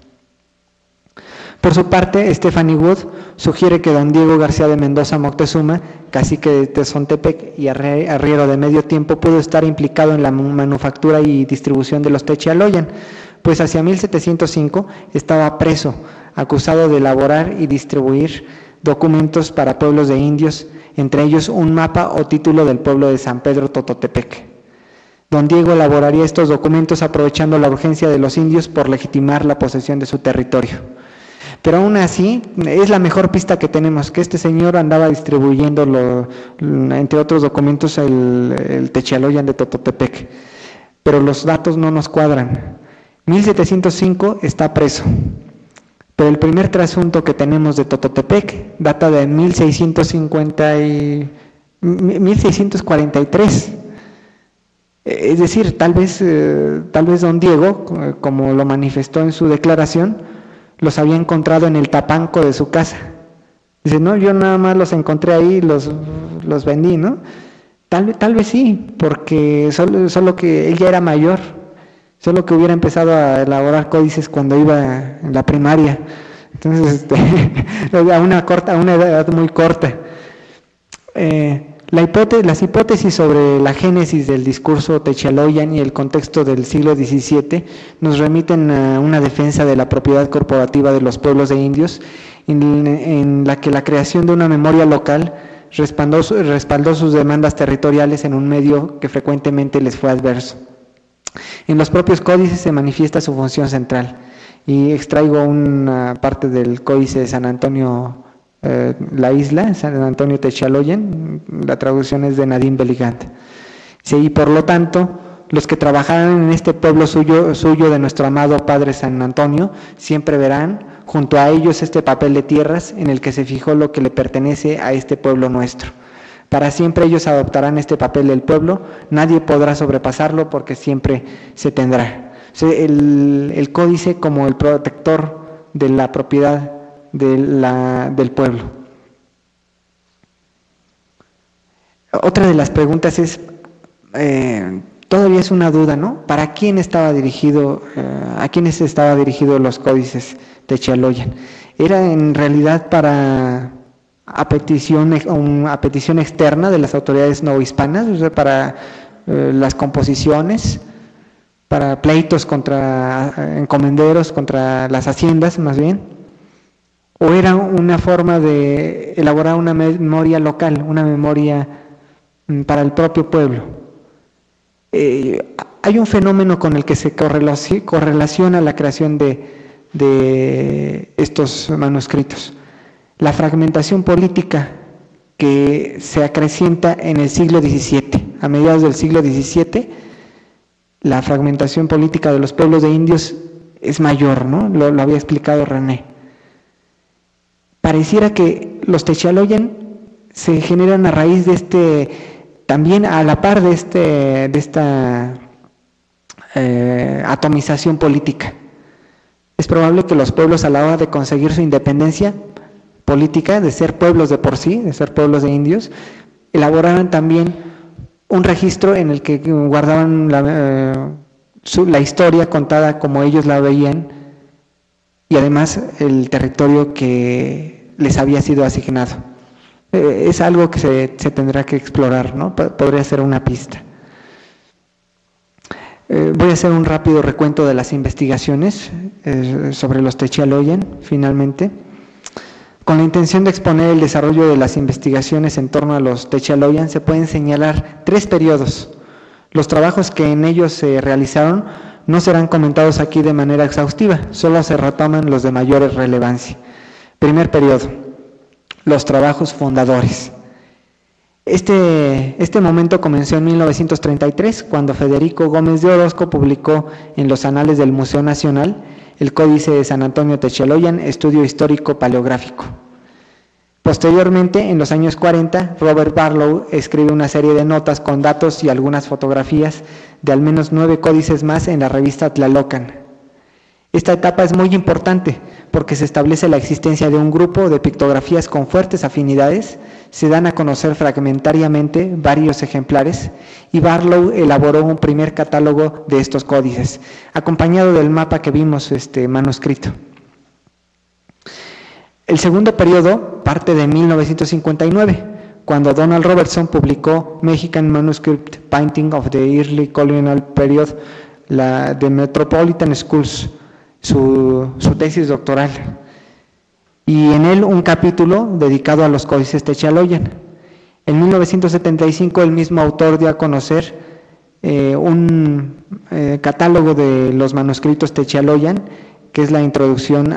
Por su parte, Stephanie Wood sugiere que don Diego García de Mendoza Moctezuma, cacique de Tezontepec y arriero de medio tiempo, pudo estar implicado en la manufactura y distribución de los Techaloyan, pues hacia 1705 estaba preso, acusado de elaborar y distribuir documentos para pueblos de indios, entre ellos un mapa o título del pueblo de San Pedro Tototepec. Don Diego elaboraría estos documentos aprovechando la urgencia de los indios por legitimar la posesión de su territorio. Pero aún así, es la mejor pista que tenemos, que este señor andaba distribuyendo, entre otros documentos, el Techaloyan de Tototepec. Pero los datos no nos cuadran. 1705 está preso, pero el primer trasunto que tenemos de Tototepec data de 1643. Es decir, tal vez don Diego, como lo manifestó en su declaración, los había encontrado en el tapanco de su casa. Dice, no, yo nada más los encontré ahí y los vendí, ¿no? Tal vez sí, porque solo que él ya era mayor, solo que hubiera empezado a elaborar códices cuando iba en la primaria. Entonces, a una edad muy corta. Las hipótesis sobre la génesis del discurso Techaloyan y el contexto del siglo XVII nos remiten a una defensa de la propiedad corporativa de los pueblos de indios, en la que la creación de una memoria local respaldó sus demandas territoriales en un medio que frecuentemente les fue adverso. En los propios códices se manifiesta su función central, y extraigo una parte del códice de San Antonio la isla, San Antonio Techaloyan, la traducción es de Nadim Beligand. Sí, y por lo tanto, los que trabajaran en este pueblo suyo de nuestro amado Padre San Antonio, siempre verán junto a ellos este papel de tierras en el que se fijó lo que le pertenece a este pueblo nuestro. Para siempre ellos adoptarán este papel del pueblo, nadie podrá sobrepasarlo porque siempre se tendrá. O sea, el códice como el protector de la propiedad del pueblo. Otra de las preguntas es, todavía es una duda, ¿no? ¿Para quién estaba dirigido, a quiénes estaba dirigido los códices Techaloyan? ¿Era en realidad a petición externa de las autoridades novohispanas, o sea, para las composiciones, para pleitos contra encomenderos, contra las haciendas más bien? ¿O era una forma de elaborar una memoria local, una memoria para el propio pueblo? Hay un fenómeno con el que se correlaciona la creación de estos manuscritos: la fragmentación política que se acrecienta en el siglo XVII. A mediados del siglo XVII, la fragmentación política de los pueblos de indios es mayor, ¿no? Lo había explicado René. Pareciera que los Techaloyan se generan a raíz de también a la par de esta atomización política. Es probable que los pueblos, a la hora de conseguir su independencia política, de ser pueblos de por sí, de ser pueblos de indios, elaboraran también un registro en el que guardaban la historia contada como ellos la veían, y además el territorio que les había sido asignado. Es algo que se tendrá que explorar, ¿no? Podría ser una pista. Voy a hacer un rápido recuento de las investigaciones sobre los Techaloyan, finalmente. Con la intención de exponer el desarrollo de las investigaciones en torno a los Techaloyan, se pueden señalar 3 periodos. Los trabajos que en ellos se realizaron no serán comentados aquí de manera exhaustiva, solo se retoman los de mayor relevancia. Primer periodo: los trabajos fundadores. Este momento comenzó en 1933, cuando Federico Gómez de Orozco publicó en los Anales del Museo Nacional el Códice de San Antonio Techaloyan, estudio histórico paleográfico. Posteriormente, en los años 40, Robert Barlow escribe una serie de notas con datos y algunas fotografías de al menos 9 códices más en la revista Tlalocan. Esta etapa es muy importante porque se establece la existencia de un grupo de pictografías con fuertes afinidades, se dan a conocer fragmentariamente varios ejemplares y Barlow elaboró un primer catálogo de estos códices, acompañado del mapa que vimos manuscrito. El segundo periodo parte de 1959, cuando Donald Robertson publicó Mexican Manuscript Painting of the Early Colonial Period, de Metropolitan Schools, su tesis doctoral, y en él un capítulo dedicado a los códices Techaloyan. En 1975 el mismo autor dio a conocer un catálogo de los manuscritos Techaloyan, que es la introducción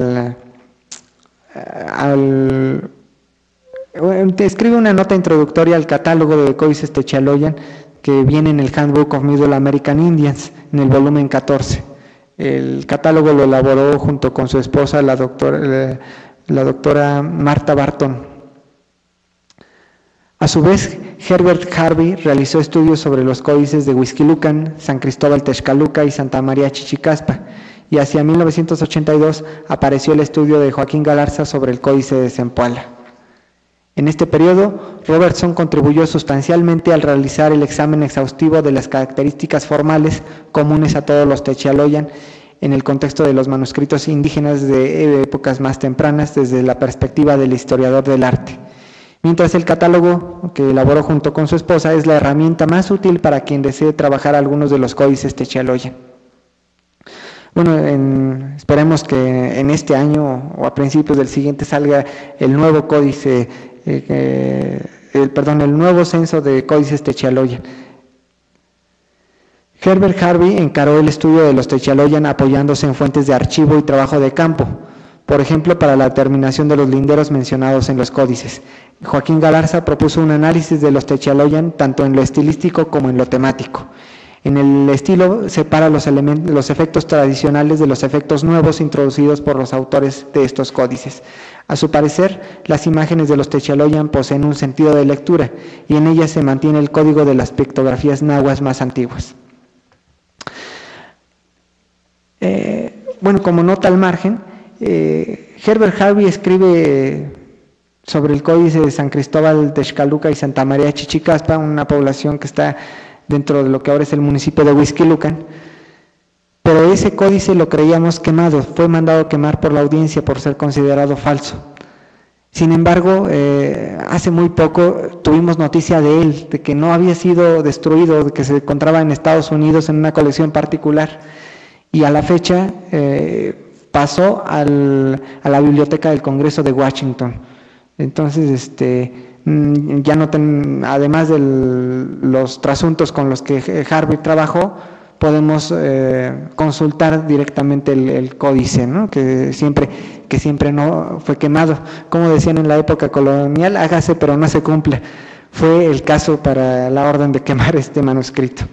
escribe una nota introductoria al catálogo de códices Techaloyan que viene en el Handbook of Middle American Indians, en el volumen 14. El catálogo lo elaboró junto con su esposa, la doctora Martha Barton. A su vez, Herbert Harvey realizó estudios sobre los códices de Huixquilucan, San Cristóbal Texcaluca y Santa María Chichicaspa, y hacia 1982 apareció el estudio de Joaquín Galarza sobre el códice de Zempoala. En este periodo, Robertson contribuyó sustancialmente al realizar el examen exhaustivo de las características formales comunes a todos los Techaloyan en el contexto de los manuscritos indígenas de épocas más tempranas desde la perspectiva del historiador del arte. Mientras el catálogo que elaboró junto con su esposa es la herramienta más útil para quien desee trabajar algunos de los códices Techaloyan. Bueno, esperemos que en este año o a principios del siguiente salga el nuevo códice, el nuevo censo de códices Techaloyan. Herbert Harvey encaró el estudio de los Techaloyan apoyándose en fuentes de archivo y trabajo de campo, por ejemplo, para la determinación de los linderos mencionados en los códices. Joaquín Galarza propuso un análisis de los Techaloyan tanto en lo estilístico como en lo temático. En el estilo separa los efectos tradicionales de los efectos nuevos introducidos por los autores de estos códices. A su parecer, las imágenes de los Techaloyan poseen un sentido de lectura y en ellas se mantiene el código de las pictografías nahuas más antiguas. Bueno, como nota al margen, Herbert Harvey escribe sobre el códice de San Cristóbal de Xcaluca y Santa María Chichicaspa, una población que está dentro de lo que ahora es el municipio de Huixquilucan, pero ese códice lo creíamos quemado, fue mandado quemar por la audiencia por ser considerado falso. Sin embargo, hace muy poco tuvimos noticia de él, de que no había sido destruido, de que se encontraba en Estados Unidos en una colección particular, y a la fecha pasó a la Biblioteca del Congreso de Washington. Entonces, ya no además de los trasuntos con los que Harvey trabajó, podemos consultar directamente el códice, ¿no? que siempre no fue quemado. Como decían en la época colonial, hágase pero no se cumpla. Fue el caso para la orden de quemar este manuscrito.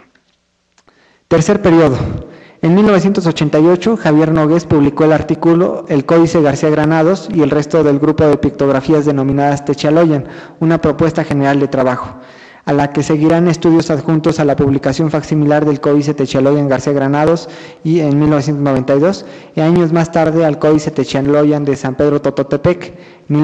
Tercer periodo. En 1988, Javier Nogués publicó el artículo El Códice García Granados y el resto del grupo de pictografías denominadas Techaloyan, una propuesta general de trabajo, a la que seguirán estudios adjuntos a la publicación facsimilar del Códice Techaloyan García Granados y en 1992, y años más tarde al Códice Techaloyan de San Pedro Tototepec,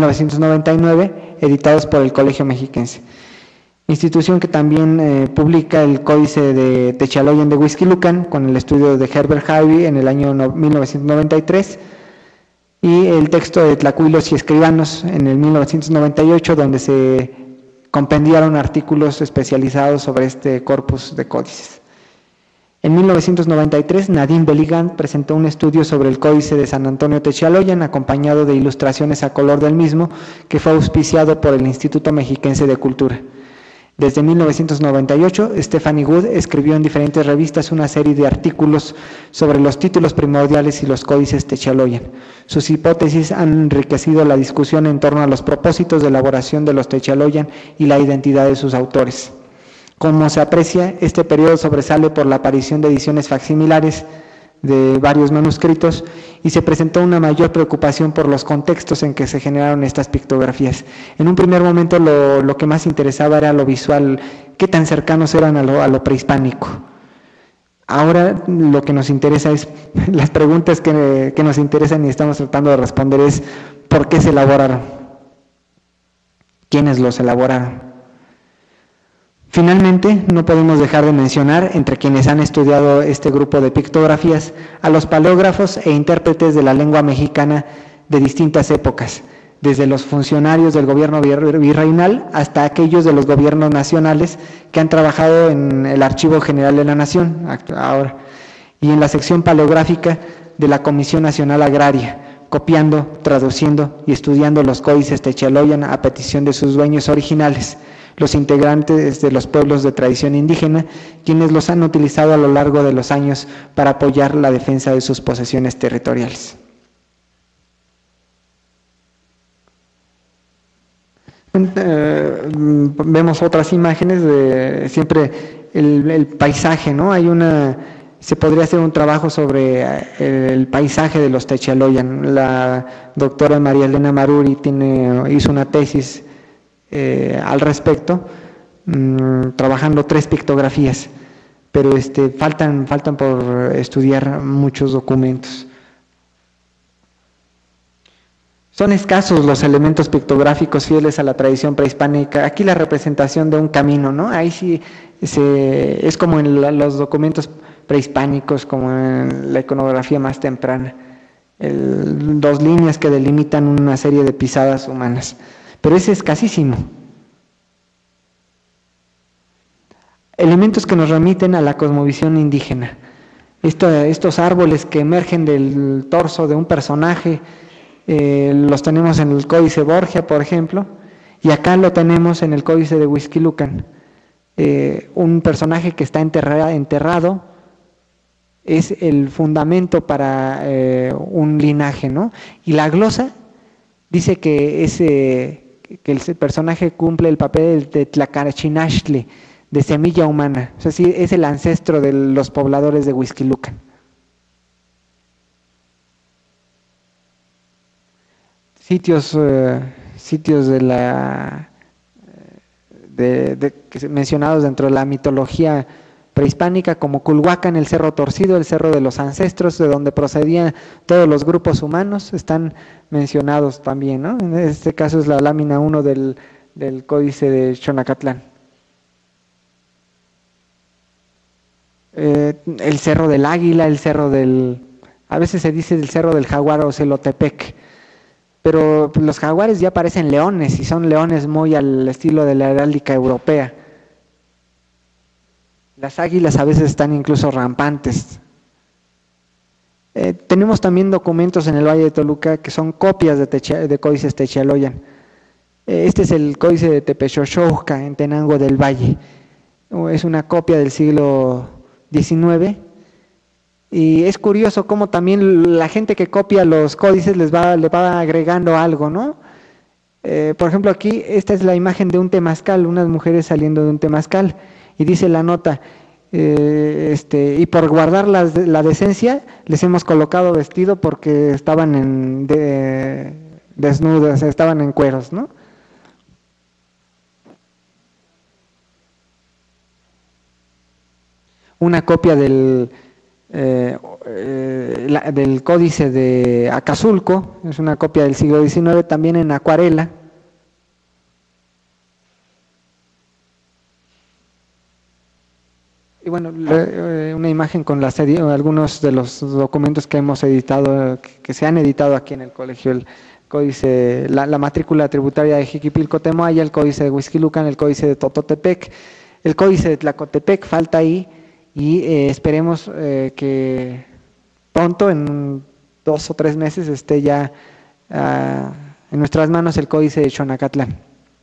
1999, editados por el Colegio Mexiquense. Institución que también publica el Códice de Techaloyan de Huixquilucan con el estudio de Herbert Harvey en el año 1993 y el texto de Tlacuilos y Escribanos en el 1998, donde se compendiaron artículos especializados sobre este corpus de códices. En 1993, Nadine Belligan presentó un estudio sobre el Códice de San Antonio Techaloyan, acompañado de ilustraciones a color del mismo, que fue auspiciado por el Instituto Mexiquense de Cultura. Desde 1998, Stephanie Wood escribió en diferentes revistas una serie de artículos sobre los títulos primordiales y los códices Techaloyan. Sus hipótesis han enriquecido la discusión en torno a los propósitos de elaboración de los Techaloyan y la identidad de sus autores. Como se aprecia, este periodo sobresale por la aparición de ediciones facsimilares de varios manuscritos y se presentó una mayor preocupación por los contextos en que se generaron estas pictografías. En un primer momento lo que más interesaba era lo visual, qué tan cercanos eran a lo prehispánico. Ahora lo que nos interesa es, las preguntas que nos interesan y estamos tratando de responder es, ¿por qué se elaboraron? ¿Quiénes los elaboraron? Finalmente, no podemos dejar de mencionar, entre quienes han estudiado este grupo de pictografías, a los paleógrafos e intérpretes de la lengua mexicana de distintas épocas, desde los funcionarios del gobierno virreinal hasta aquellos de los gobiernos nacionales que han trabajado en el Archivo General de la Nación, ahora, y en la sección paleográfica de la Comisión Nacional Agraria, copiando, traduciendo y estudiando los códices Techaloyan a petición de sus dueños originales, los integrantes de los pueblos de tradición indígena, quienes los han utilizado a lo largo de los años para apoyar la defensa de sus posesiones territoriales. Vemos otras imágenes de siempre el paisaje, ¿no? Se podría hacer un trabajo sobre el paisaje de los Techaloyan. La doctora María Elena Maruri hizo una tesis al respecto, trabajando 3 pictografías, pero faltan por estudiar muchos documentos. Son escasos los elementos pictográficos fieles a la tradición prehispánica. Aquí la representación de un camino, ¿no? Ahí sí es como en los documentos prehispánicos, como en la iconografía más temprana. 2 líneas que delimitan una serie de pisadas humanas. Pero es escasísimo. Elementos que nos remiten a la cosmovisión indígena. Estos árboles que emergen del torso de un personaje, los tenemos en el Códice Borgia, por ejemplo, y acá lo tenemos en el Códice de Huixquilucan. Un personaje que está enterrado es el fundamento para un linaje, ¿no? Y la glosa dice que que el personaje cumple el papel de Tlacarchinachtle, de semilla humana. O sea, sí, es el ancestro de los pobladores de Huixquilucan. Sitios de la mencionados dentro de la mitología prehispánica, como Culhuacan, el Cerro Torcido, el Cerro de los Ancestros, de donde procedían todos los grupos humanos, están mencionados también, ¿no? En este caso es la lámina 1 del Códice de Xonacatlán. El Cerro del Águila, a veces se dice el Cerro del Jaguar o Celotepec, pero los jaguares ya parecen leones y son leones muy al estilo de la heráldica europea. Las águilas a veces están incluso rampantes. Tenemos también documentos en el Valle de Toluca que son copias de códices Techaloyan. Este es el códice de Tepexoxouca en Tenango del Valle. Es una copia del siglo XIX. Y es curioso cómo también la gente que copia los códices le va agregando algo, ¿no? Por ejemplo, aquí esta es la imagen de un temazcal, unas mujeres saliendo de un temazcal, y dice la nota, y por guardar la decencia les hemos colocado vestido porque estaban desnudas, estaban en cueros, ¿no? Una copia del códice de Acazulco, es una copia del siglo XIX, también en acuarela. Y bueno, una imagen con algunos de los documentos que hemos editado, que se han editado aquí en el colegio, el códice, la matrícula tributaria de Jiquipilco-Temoaya, el códice de Huixquilucan, el códice de Tototepec, el códice de Tlacotepec, falta ahí, y esperemos que pronto, en 2 o 3 meses, esté ya en nuestras manos el códice de Xonacatlán.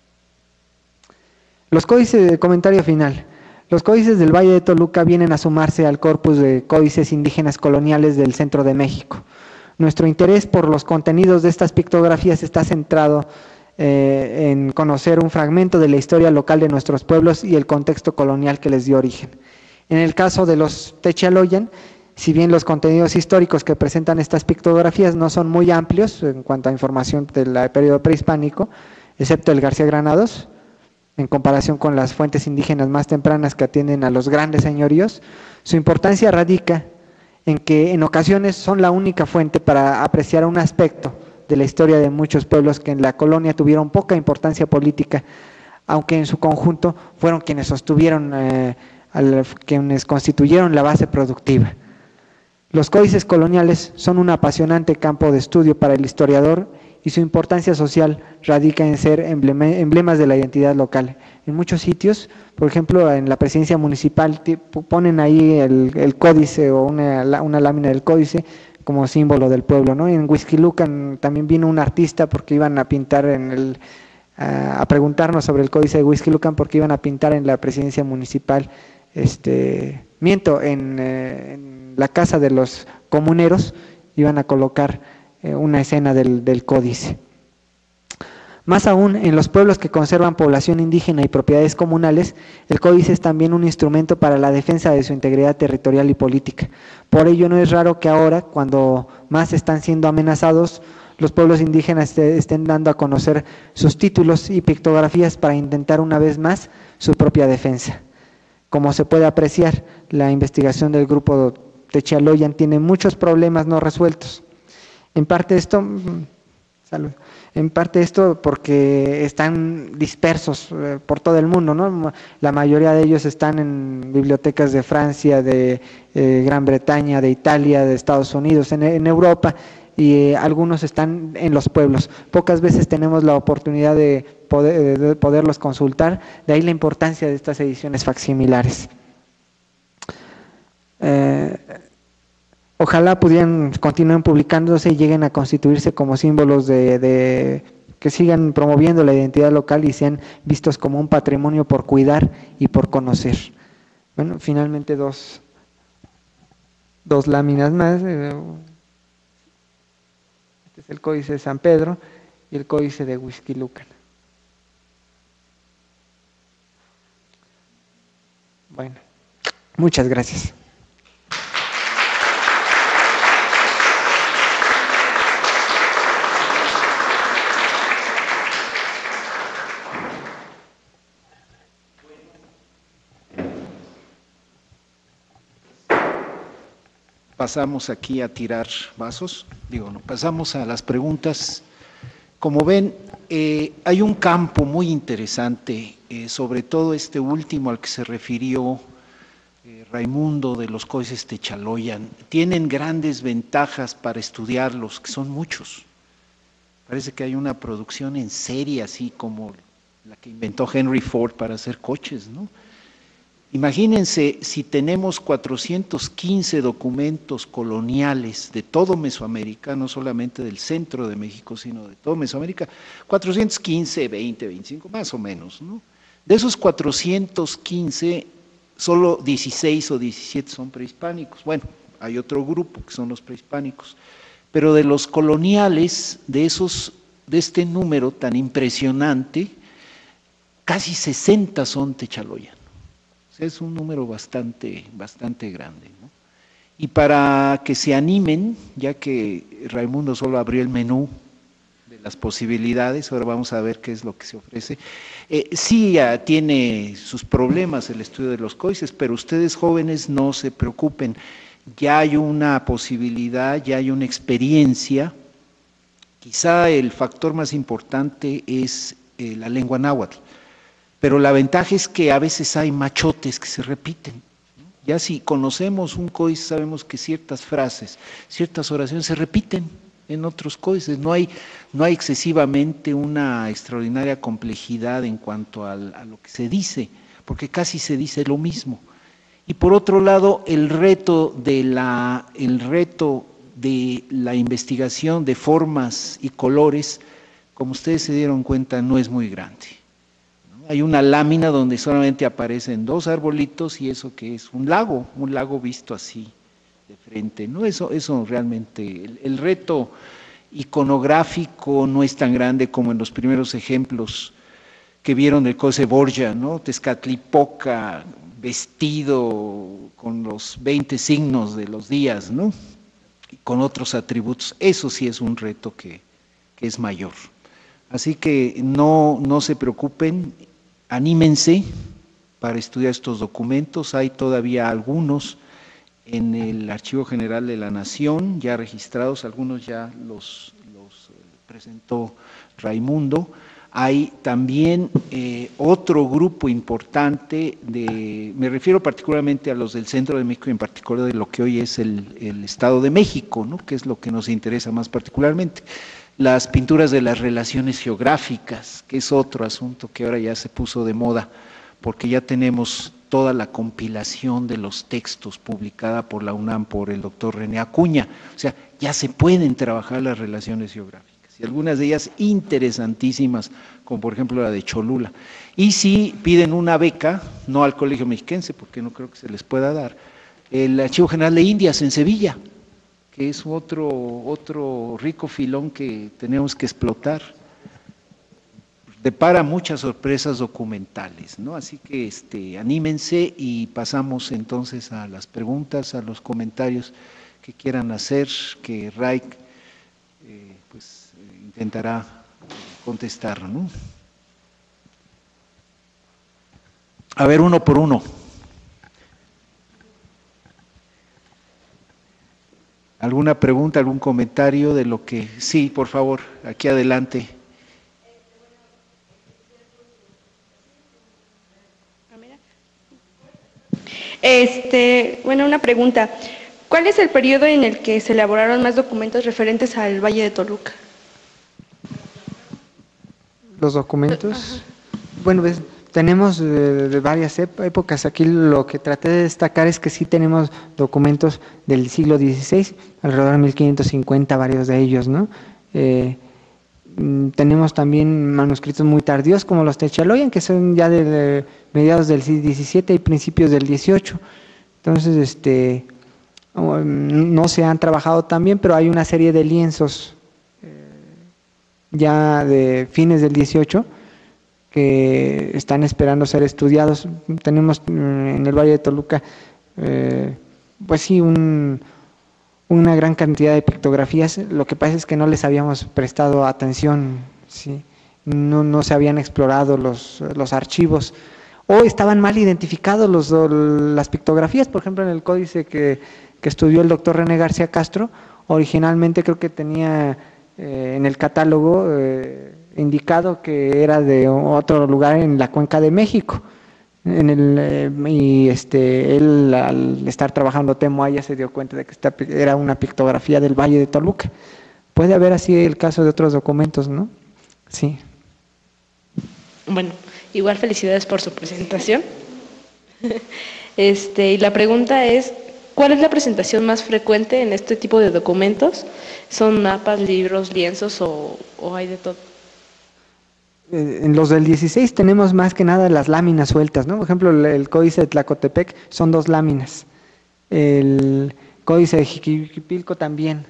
Los códices de comentario final. Los códices del Valle de Toluca vienen a sumarse al corpus de códices indígenas coloniales del centro de México. Nuestro interés por los contenidos de estas pictografías está centrado en conocer un fragmento de la historia local de nuestros pueblos y el contexto colonial que les dio origen. En el caso de los Techaloyan, si bien los contenidos históricos que presentan estas pictografías no son muy amplios en cuanto a información del periodo prehispánico, excepto el García Granados, en comparación con las fuentes indígenas más tempranas que atienden a los grandes señoríos, su importancia radica en que en ocasiones son la única fuente para apreciar un aspecto de la historia de muchos pueblos que en la colonia tuvieron poca importancia política, aunque en su conjunto fueron quienes quienes constituyeron la base productiva. Los códices coloniales son un apasionante campo de estudio para el historiador y su importancia social radica en ser emblemas de la identidad local. En muchos sitios, por ejemplo, en la presidencia municipal, ponen ahí el códice o una lámina del códice como símbolo del pueblo, ¿no? En Huixquilucan también vino un artista porque iban a pintar a preguntarnos sobre el códice de Huixquilucan porque iban a pintar en la presidencia municipal, en la casa de los comuneros iban a colocar una escena del códice. Más aún, en los pueblos que conservan población indígena y propiedades comunales, el códice es también un instrumento para la defensa de su integridad territorial y política. Por ello no es raro que ahora, cuando más están siendo amenazados, los pueblos indígenas estén dando a conocer sus títulos y pictografías para intentar una vez más su propia defensa. Como se puede apreciar, la investigación del grupo Techaloyan tiene muchos problemas no resueltos. En parte esto porque están dispersos por todo el mundo, ¿no? La mayoría de ellos están en bibliotecas de Francia, de Gran Bretaña, de Italia, de Estados Unidos, en Europa, y algunos están en los pueblos. Pocas veces tenemos la oportunidad de poderlos consultar, de ahí la importancia de estas ediciones facsimilares. Ojalá pudieran continuar publicándose y lleguen a constituirse como símbolos que sigan promoviendo la identidad local y sean vistos como un patrimonio por cuidar y por conocer. Bueno, finalmente dos láminas más. Este es el códice de San Pedro y el códice de Huixquilucan. Bueno, muchas gracias. Pasamos aquí a tirar vasos, pasamos a las preguntas. Como ven, hay un campo muy interesante, sobre todo este último al que se refirió Raimundo, de los códices Techaloyan. Tienen grandes ventajas para estudiarlos, que son muchos. Parece que hay una producción en serie, así como la que inventó Henry Ford para hacer coches, ¿no? Imagínense si tenemos 415 documentos coloniales de todo Mesoamérica, no solamente del centro de México, sino de todo Mesoamérica, 415, 20, 25, más o menos, ¿no? De esos 415, solo 16 o 17 son prehispánicos. Bueno, hay otro grupo que son los prehispánicos, pero de los coloniales, de este número tan impresionante, casi 60 son Techaloyan. Es un número bastante grande, ¿no? Y para que se animen, ya que Raimundo solo abrió el menú de las posibilidades, ahora vamos a ver qué es lo que se ofrece. Sí, tiene sus problemas el estudio de los códices, pero ustedes jóvenes no se preocupen, ya hay una posibilidad, ya hay una experiencia. Quizá el factor más importante es la lengua náhuatl. Pero la ventaja es que a veces hay machotes que se repiten. Ya si conocemos un códice, sabemos que ciertas frases, ciertas oraciones se repiten en otros códices. No hay excesivamente una extraordinaria complejidad en cuanto a lo que se dice, porque casi se dice lo mismo. Y por otro lado, el reto de la investigación de formas y colores, como ustedes se dieron cuenta, no es muy grande. Hay una lámina donde solamente aparecen 2 arbolitos y eso que es un lago visto así de frente, ¿no? Eso realmente, el reto iconográfico no es tan grande como en los primeros ejemplos que vieron del Códice Borgia, ¿no? Tezcatlipoca vestido con los 20 signos de los días, ¿no? Y con otros atributos. Eso sí es un reto que es mayor. Así que no se preocupen. Anímense para estudiar estos documentos, hay todavía algunos en el Archivo General de la Nación ya registrados, algunos ya los presentó Raimundo. Hay también otro grupo importante, me refiero particularmente a los del centro de México y en particular de lo que hoy es el Estado de México, ¿no? Que es lo que nos interesa más particularmente. Las pinturas de las relaciones geográficas, que es otro asunto que ahora ya se puso de moda, porque ya tenemos toda la compilación de los textos publicada por la UNAM, por el doctor René Acuña. O sea, ya se pueden trabajar las relaciones geográficas, y algunas de ellas interesantísimas, como por ejemplo la de Cholula. Y si piden una beca, no al Colegio Mexiquense, porque no creo que se les pueda dar, el Archivo General de Indias en Sevilla, que es otro rico filón que tenemos que explotar, depara muchas sorpresas documentales, ¿no? Así que anímense y pasamos entonces a las preguntas, a los comentarios que quieran hacer, que Ray intentará contestar, ¿no? A ver, uno por uno. ¿Alguna pregunta, algún comentario de lo que… Sí, por favor, aquí adelante. Bueno, una pregunta. ¿Cuál es el periodo en el que se elaboraron más documentos referentes al Valle de Toluca? Los documentos, bueno, pues, tenemos de varias épocas. Aquí lo que traté de destacar es que sí tenemos documentos del siglo XVI, alrededor de 1550, varios de ellos, ¿no? Tenemos también manuscritos muy tardíos como los Techaloyan, que son ya de mediados del XVII y principios del XVIII. Entonces, no se han trabajado tan bien, pero hay una serie de lienzos ya de fines del XVIII que están esperando ser estudiados. Tenemos en el Valle de Toluca, pues sí, una gran cantidad de pictografías. Lo que pasa es que no les habíamos prestado atención, ¿sí? No se habían explorado los archivos, o estaban mal identificados las pictografías. Por ejemplo, en el códice que estudió el doctor René García Castro, originalmente creo que tenía en el catálogo indicado que era de otro lugar en la Cuenca de México. Él, al estar trabajando Temoaya, se dio cuenta de que era una pictografía del Valle de Toluca. Puede haber así el caso de otros documentos, ¿no? Sí. Bueno, igual felicidades por su presentación. Y la pregunta es, ¿cuál es la presentación más frecuente en este tipo de documentos? ¿Son mapas, libros, lienzos o hay de todo? En los del 16 tenemos más que nada las láminas sueltas, ¿no? Por ejemplo, el códice de Tlacotepec son 2 láminas. El códice de Jiquipilco también.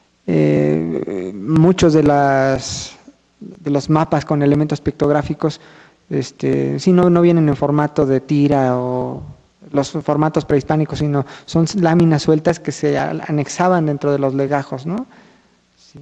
Muchos de los mapas con elementos pictográficos, sí, no vienen en formato de tira o los formatos prehispánicos, sino son láminas sueltas que se anexaban dentro de los legajos, ¿no? Sí.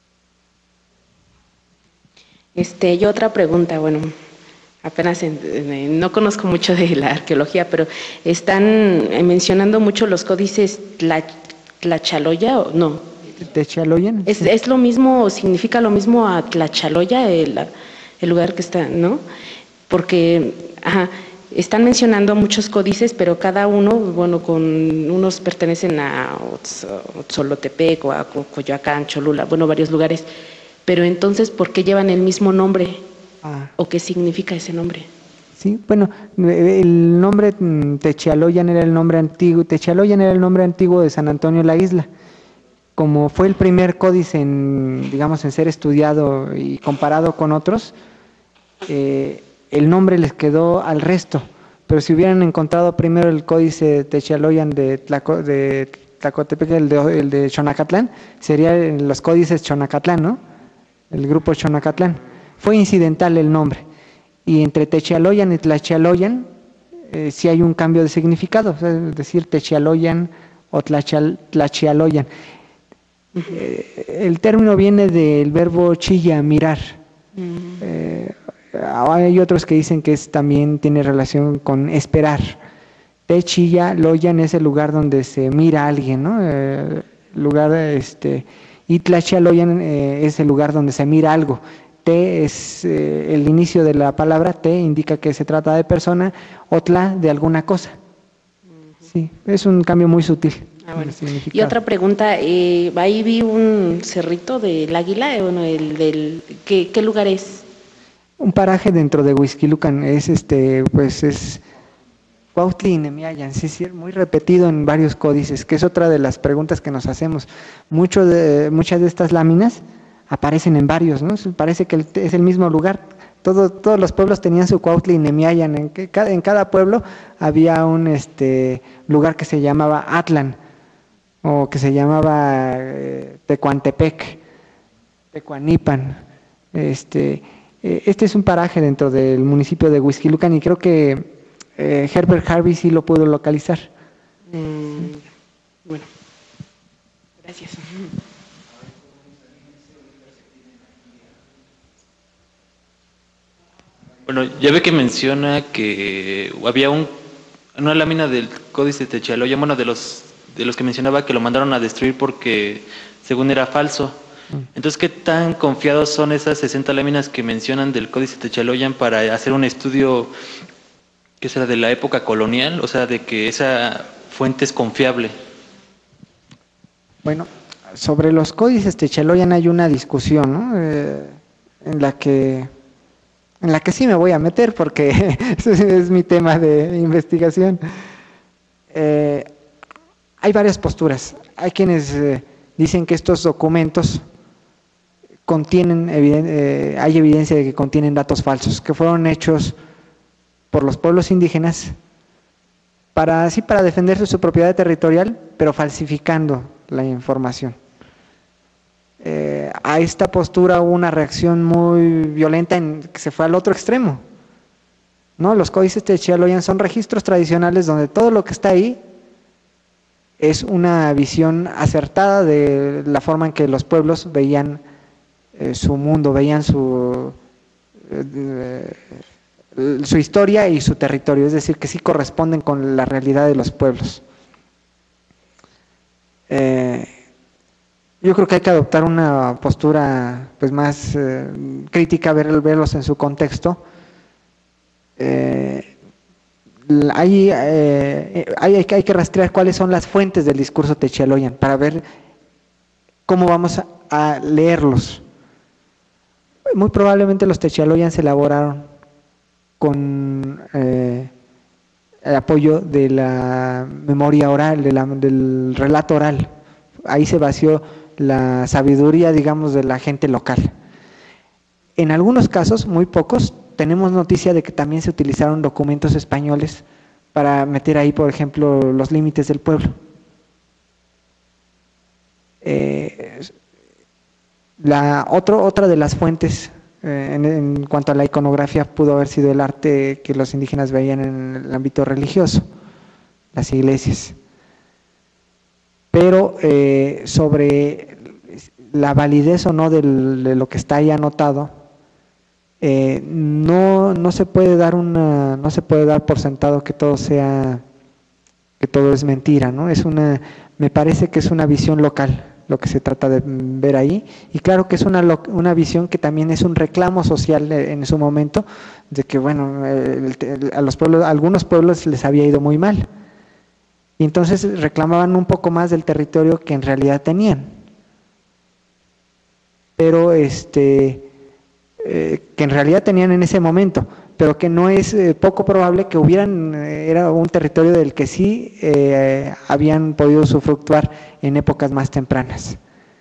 Y otra pregunta, bueno, apenas no conozco mucho de la arqueología, pero están mencionando mucho los códices Tlachaloya, ¿o no? ¿Techaloyan? ¿Es lo mismo, significa lo mismo a Tlachaloya, el lugar que está, no? Porque, están mencionando muchos códices, pero cada uno, bueno, unos pertenecen a Otzolotepec o a Coyoacán, Cholula, bueno, varios lugares. Pero entonces, ¿por qué llevan el mismo nombre? ¿O qué significa ese nombre? Sí, bueno, el nombre Techaloyan era el nombre antiguo. Techaloyan era el nombre antiguo de San Antonio la Isla. Como fue el primer códice en ser estudiado y comparado con otros, el nombre les quedó al resto. Pero si hubieran encontrado primero el códice Techaloyan de Tlacotepec, el de Xonacatlán, serían los códices Xonacatlán, ¿no? El grupo Xonacatlán. Fue incidental el nombre. Y entre Techaloyan y Tlachaloyan sí hay un cambio de significado, o sea, es decir, Techaloyan o Tlachialoyan. El término viene del verbo chilla, mirar. Hay otros que dicen que también tiene relación con esperar. Techaloyan es el lugar donde se mira a alguien, ¿no? Y Tlachaloyan es el lugar donde se mira algo. Te es el inicio de la palabra, te indica que se trata de persona, otla de alguna cosa. Sí, es un cambio muy sutil. Bueno. Y otra pregunta, ahí vi un cerrito del Águila, bueno, ¿qué lugar es? Un paraje dentro de Huixquilucan, es Cuautli y Nemiayan, sí, muy repetido en varios códices, que es otra de las preguntas que nos hacemos. Muchas de estas láminas aparecen en varios, ¿no? Parece que es el mismo lugar. Todos los pueblos tenían su Cuautli y Nemiayan. En cada pueblo había un lugar que se llamaba Atlan, o que se llamaba Tecuantepec, Tecuanipan. Este es un paraje dentro del municipio de Huixquilucan y creo que Herbert Harvey sí lo pudo localizar. Bueno, gracias. Bueno, ya ve que menciona que había una lámina del códice Techaloyan, bueno, de los que mencionaba que lo mandaron a destruir porque según era falso. Entonces, ¿qué tan confiados son esas 60 láminas que mencionan del códice Techaloyan para hacer un estudio que será de la época colonial? O sea, de que esa fuente es confiable. Bueno, sobre los códices Techaloyan hay una discusión, ¿no? En la que sí me voy a meter porque es mi tema de investigación. Hay varias posturas. Hay quienes dicen que estos documentos hay evidencia de que contienen datos falsos, que fueron hechos por los pueblos indígenas para defender su propiedad territorial, pero falsificando la información. A esta postura hubo una reacción muy violenta que se fue al otro extremo. ¿no? Los códices Techaloyan son registros tradicionales donde todo lo que está ahí es una visión acertada de la forma en que los pueblos veían su mundo, veían su historia y su territorio, es decir, que sí corresponden con la realidad de los pueblos. Yo creo que hay que adoptar una postura pues más crítica, verlos en su contexto. Hay que rastrear cuáles son las fuentes del discurso Techaloyan para ver cómo vamos a leerlos. Muy probablemente los Techaloyan se elaboraron con el apoyo de la memoria oral, del relato oral. Ahí se vació la sabiduría, digamos, de la gente local. En algunos casos, muy pocos, tenemos noticia de que también se utilizaron documentos españoles para meter ahí, por ejemplo, los límites del pueblo. Otra de las fuentes en cuanto a la iconografía pudo haber sido el arte que los indígenas veían en el ámbito religioso, las iglesias. Pero sobre la validez o no de lo que está ahí anotado, no se puede dar por sentado que todo es mentira, ¿no? Me parece que es una visión local lo que se trata de ver ahí, y claro que es una visión que también es un reclamo social en su momento, de que bueno, a algunos pueblos les había ido muy mal, y entonces reclamaban un poco más del territorio que en realidad tenían, pero que en realidad tenían en ese momento, pero que no es poco probable que era un territorio del que sí habían podido usufructuar en épocas más tempranas.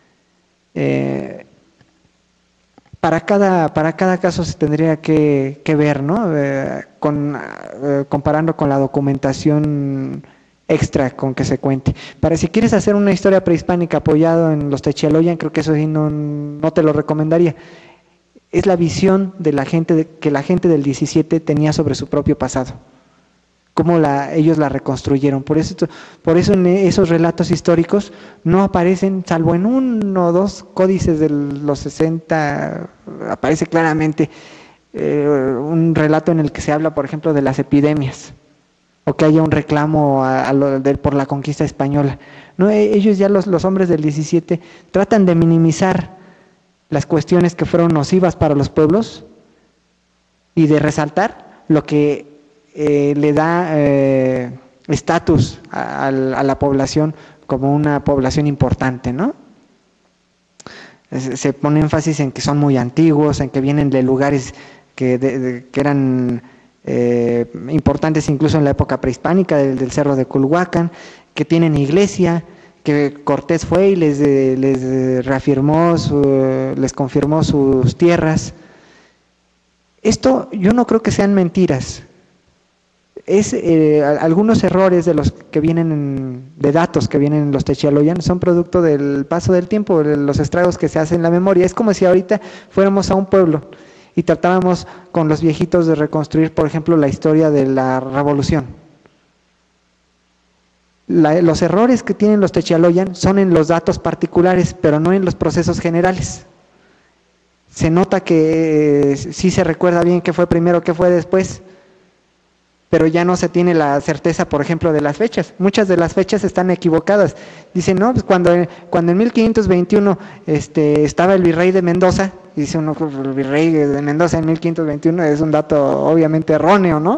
Para cada caso se tendría que ver, ¿no? Comparando con la documentación extra con que se cuente. Para si quieres hacer una historia prehispánica apoyado en los Techaloyan, creo que eso sí no te lo recomendaría. Es la visión de la gente que la gente del 17 tenía sobre su propio pasado, cómo ellos la reconstruyeron. Por eso en esos relatos históricos no aparecen, salvo en 1 o 2 códices de los 60, aparece claramente un relato en el que se habla, por ejemplo, de las epidemias, o que haya un reclamo por la conquista española. No, ellos ya los hombres del 17 tratan de minimizar las cuestiones que fueron nocivas para los pueblos y de resaltar lo que le da estatus a la población como una población importante, ¿no? Se pone énfasis en que son muy antiguos, en que vienen de lugares que eran importantes incluso en la época prehispánica, del Cerro de Culhuacán, que tienen iglesia, que Cortés fue y les reafirmó, les confirmó sus tierras. Esto yo no creo que sean mentiras. Algunos errores de los que vienen de datos que vienen en los Techaloyan son producto del paso del tiempo, de los estragos que se hacen en la memoria. Es como si ahorita fuéramos a un pueblo y tratábamos con los viejitos de reconstruir, por ejemplo, la historia de la revolución. Los errores que tienen los Techaloyan son en los datos particulares, pero no en los procesos generales. Se nota que sí se recuerda bien qué fue primero, qué fue después, pero ya no se tiene la certeza, por ejemplo, de las fechas. Muchas de las fechas están equivocadas. Dicen, no, pues cuando en 1521 estaba el virrey de Mendoza, dice uno, el virrey de Mendoza en 1521 es un dato obviamente erróneo, ¿no?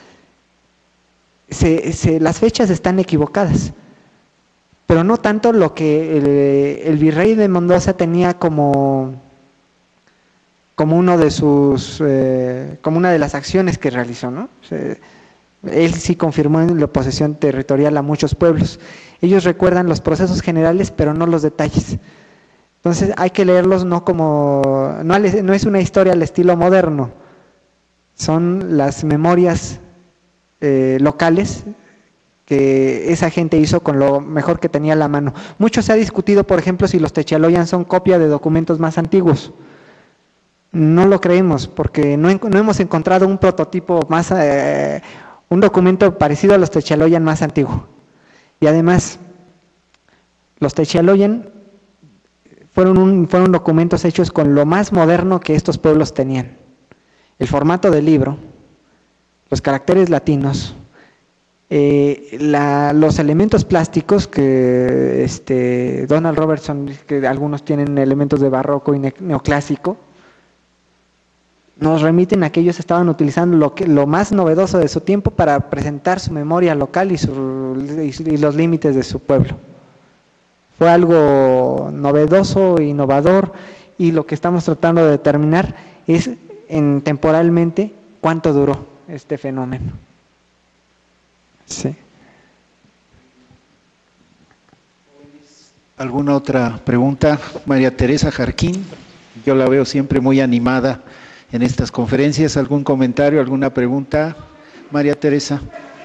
Las fechas están equivocadas, pero no tanto lo que el virrey de Mendoza tenía como uno de como una de las acciones que realizó, ¿no? Él sí confirmó en la posesión territorial a muchos pueblos. Ellos recuerdan los procesos generales, pero no los detalles. Entonces hay que leerlos no es una historia al estilo moderno, son las memorias locales que esa gente hizo con lo mejor que tenía a la mano. Mucho se ha discutido, por ejemplo, si los Techaloyan son copia de documentos más antiguos. No lo creemos, porque no hemos encontrado un prototipo más, un documento parecido a los Techaloyan más antiguo. Y además, los Techaloyan fueron documentos hechos con lo más moderno que estos pueblos tenían. El formato del libro, los caracteres latinos, los elementos plásticos que Donald Robertson, que algunos tienen elementos de barroco y neoclásico, nos remiten a que ellos estaban utilizando lo más novedoso de su tiempo para presentar su memoria local y los límites de su pueblo. Fue algo novedoso, innovador, y lo que estamos tratando de determinar es temporalmente cuánto duró este fenómeno. Sí. ¿Alguna otra pregunta? María Teresa Jarquín, yo la veo siempre muy animada en estas conferencias. ¿Algún comentario, alguna pregunta? María Teresa.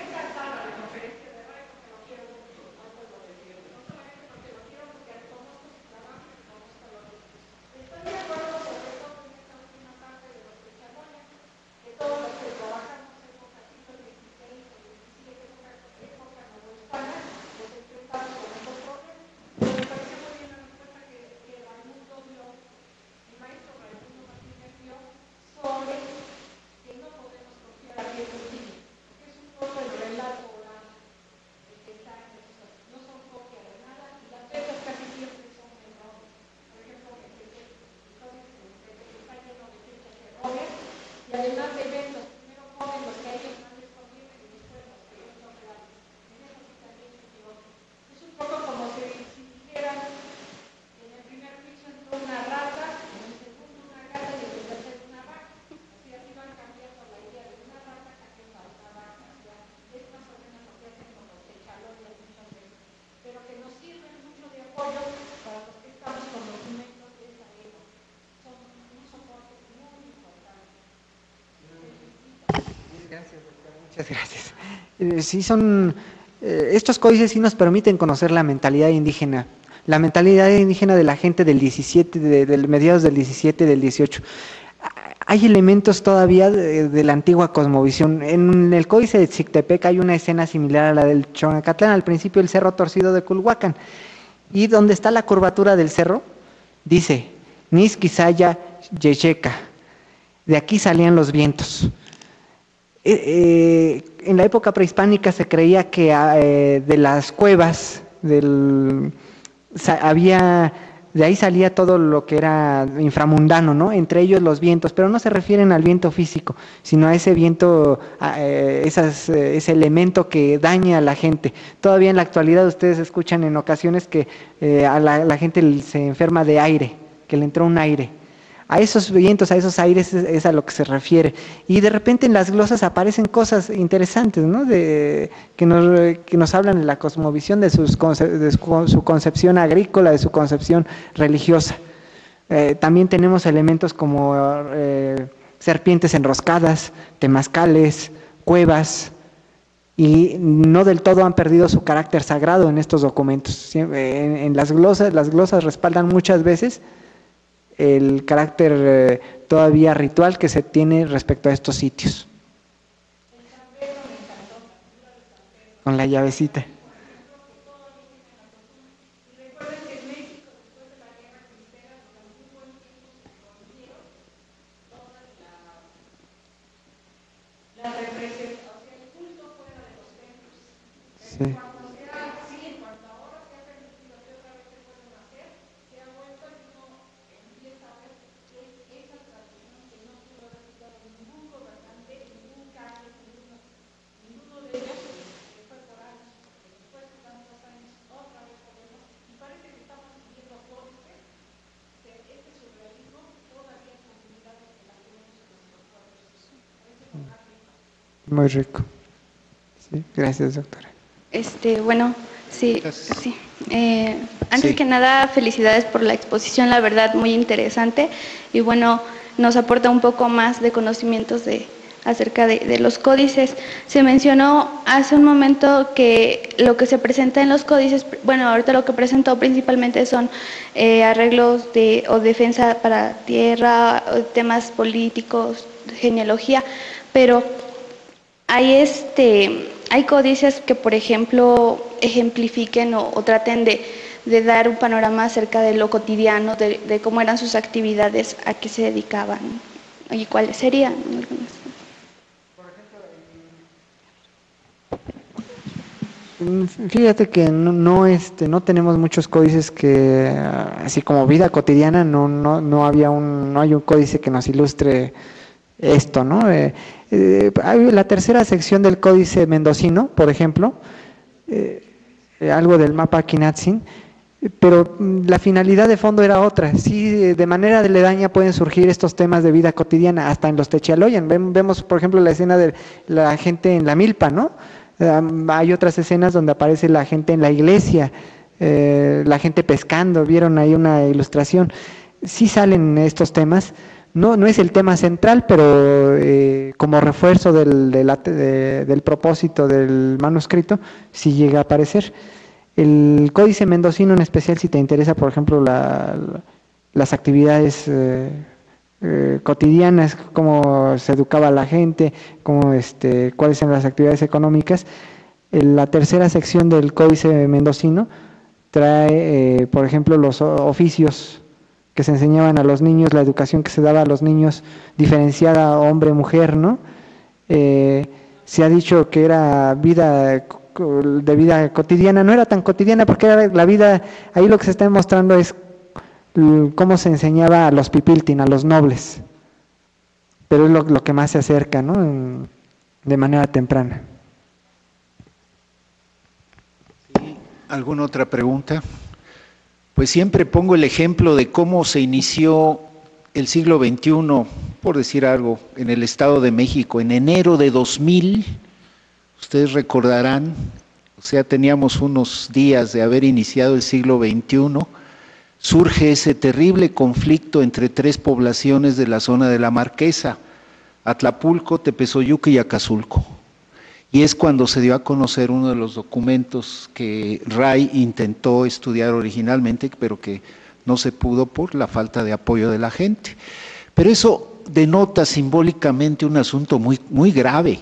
Muchas gracias. Sí, estos códices sí nos permiten conocer la mentalidad indígena de la gente del 17, de mediados del 17, del 18. Hay elementos todavía de la antigua cosmovisión. En el códice de Tzictepec hay una escena similar a la del Chonacatlán, al principio el cerro torcido de Culhuacán, y donde está la curvatura del cerro, dice, Nisquisaya Yeyeca, de aquí salían los vientos. En la época prehispánica se creía que de las cuevas, de ahí salía todo lo que era inframundano, ¿no? Entre ellos los vientos, pero no se refieren al viento físico, sino a ese viento, ese elemento que daña a la gente. Todavía en la actualidad ustedes escuchan en ocasiones que a la gente se enferma de aire, que le entró un aire. A esos vientos, a esos aires es a lo que se refiere. Y de repente en las glosas aparecen cosas interesantes, ¿no? Que nos hablan de la cosmovisión, de su concepción agrícola, de su concepción religiosa. También tenemos elementos como serpientes enroscadas, temazcales, cuevas, y no del todo han perdido su carácter sagrado en estos documentos. En las glosas respaldan muchas veces el carácter todavía ritual que se tiene respecto a estos sitios. Con la llavecita. Sí. Muy rico. Sí, gracias, doctora. Bueno, sí. Antes que nada, felicidades por la exposición, la verdad, muy interesante. Y bueno, nos aporta un poco más de conocimientos acerca de los códices. Se mencionó hace un momento que lo que se presenta en los códices, bueno, ahorita lo que presentó principalmente son arreglos o defensa para tierra, temas políticos, genealogía, pero hay códices que, por ejemplo, ejemplifiquen o traten de dar un panorama acerca de lo cotidiano, de cómo eran sus actividades, a qué se dedicaban y cuáles serían. Fíjate que no tenemos muchos códices que, así como vida cotidiana, no hay un códice que nos ilustre esto, ¿no? Hay la tercera sección del Códice Mendocino, por ejemplo, algo del mapa Quinatzin, pero la finalidad de fondo era otra. Sí, de manera aledaña pueden surgir estos temas de vida cotidiana, hasta en los Techaloyan. Vemos, por ejemplo, la escena de la gente en la milpa, ¿no? Hay otras escenas donde aparece la gente en la iglesia, la gente pescando, vieron ahí una ilustración. Sí salen estos temas. No es el tema central, pero como refuerzo del propósito del manuscrito, sí llega a aparecer. El Códice Mendocino en especial, si te interesa, por ejemplo, las actividades cotidianas, cómo se educaba a la gente, cuáles eran las actividades económicas. La tercera sección del Códice Mendocino trae, por ejemplo, los oficios que se enseñaban a los niños, la educación que se daba a los niños, diferenciada hombre-mujer, ¿no? Se ha dicho que era vida cotidiana, no era tan cotidiana porque era la vida, ahí lo que se está demostrando es cómo se enseñaba a los pipiltin, a los nobles, pero es lo que más se acerca, ¿no? De manera temprana. ¿Alguna otra pregunta? Pues siempre pongo el ejemplo de cómo se inició el siglo XXI, por decir algo, en el Estado de México, en enero de 2000, ustedes recordarán, o sea, teníamos unos días de haber iniciado el siglo XXI, surge ese terrible conflicto entre tres poblaciones de la zona de la Marquesa, Atlapulco, Tepezoyuca y Acazulco. Y es cuando se dio a conocer uno de los documentos que Ray intentó estudiar originalmente, pero que no se pudo por la falta de apoyo de la gente. Pero eso denota simbólicamente un asunto muy, muy grave.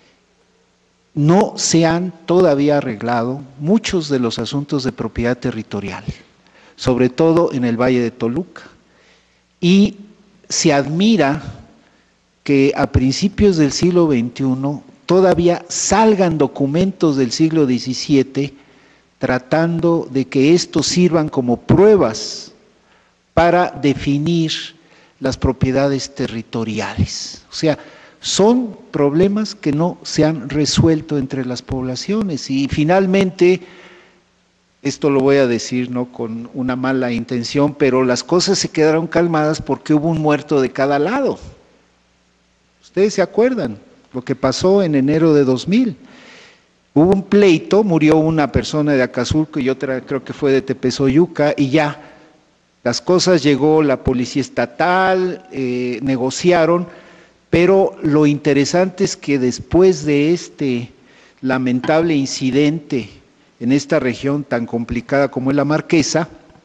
No se han todavía arreglado muchos de los asuntos de propiedad territorial, sobre todo en el Valle de Toluca. Y se admira que a principios del siglo XXI todavía salgan documentos del siglo XVII tratando de que estos sirvan como pruebas para definir las propiedades territoriales. O sea, son problemas que no se han resuelto entre las poblaciones y finalmente, esto lo voy a decir no con una mala intención, pero las cosas se quedaron calmadas porque hubo un muerto de cada lado. ¿Ustedes se acuerdan lo que pasó en enero de 2000? Hubo un pleito, murió una persona de Acazulco y otra creo que fue de Tepezoyuca y ya, las cosas, llegó la policía estatal, negociaron, pero lo interesante es que después de este lamentable incidente en esta región tan complicada como es la Marquesa,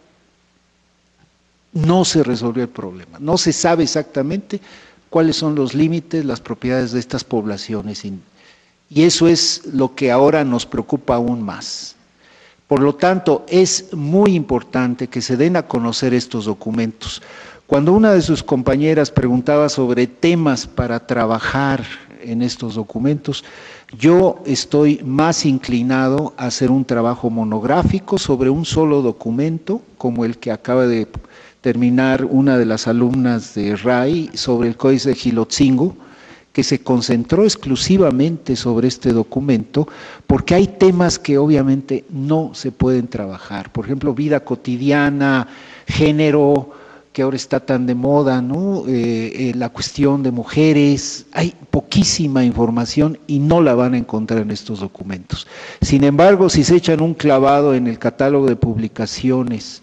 no se resolvió el problema, no se sabe exactamente cuáles son los límites, las propiedades de estas poblaciones, y eso es lo que ahora nos preocupa aún más. Por lo tanto, es muy importante que se den a conocer estos documentos. Cuando una de sus compañeras preguntaba sobre temas para trabajar en estos documentos, yo estoy más inclinado a hacer un trabajo monográfico sobre un solo documento, como el que acaba de terminar una de las alumnas de RAI sobre el Códice de Gilotzingo, que se concentró exclusivamente sobre este documento, porque hay temas que obviamente no se pueden trabajar. Por ejemplo, vida cotidiana, género, que ahora está tan de moda, ¿no? La cuestión de mujeres, hay poquísima información y no la van a encontrar en estos documentos. Sin embargo, si se echan un clavado en el catálogo de publicaciones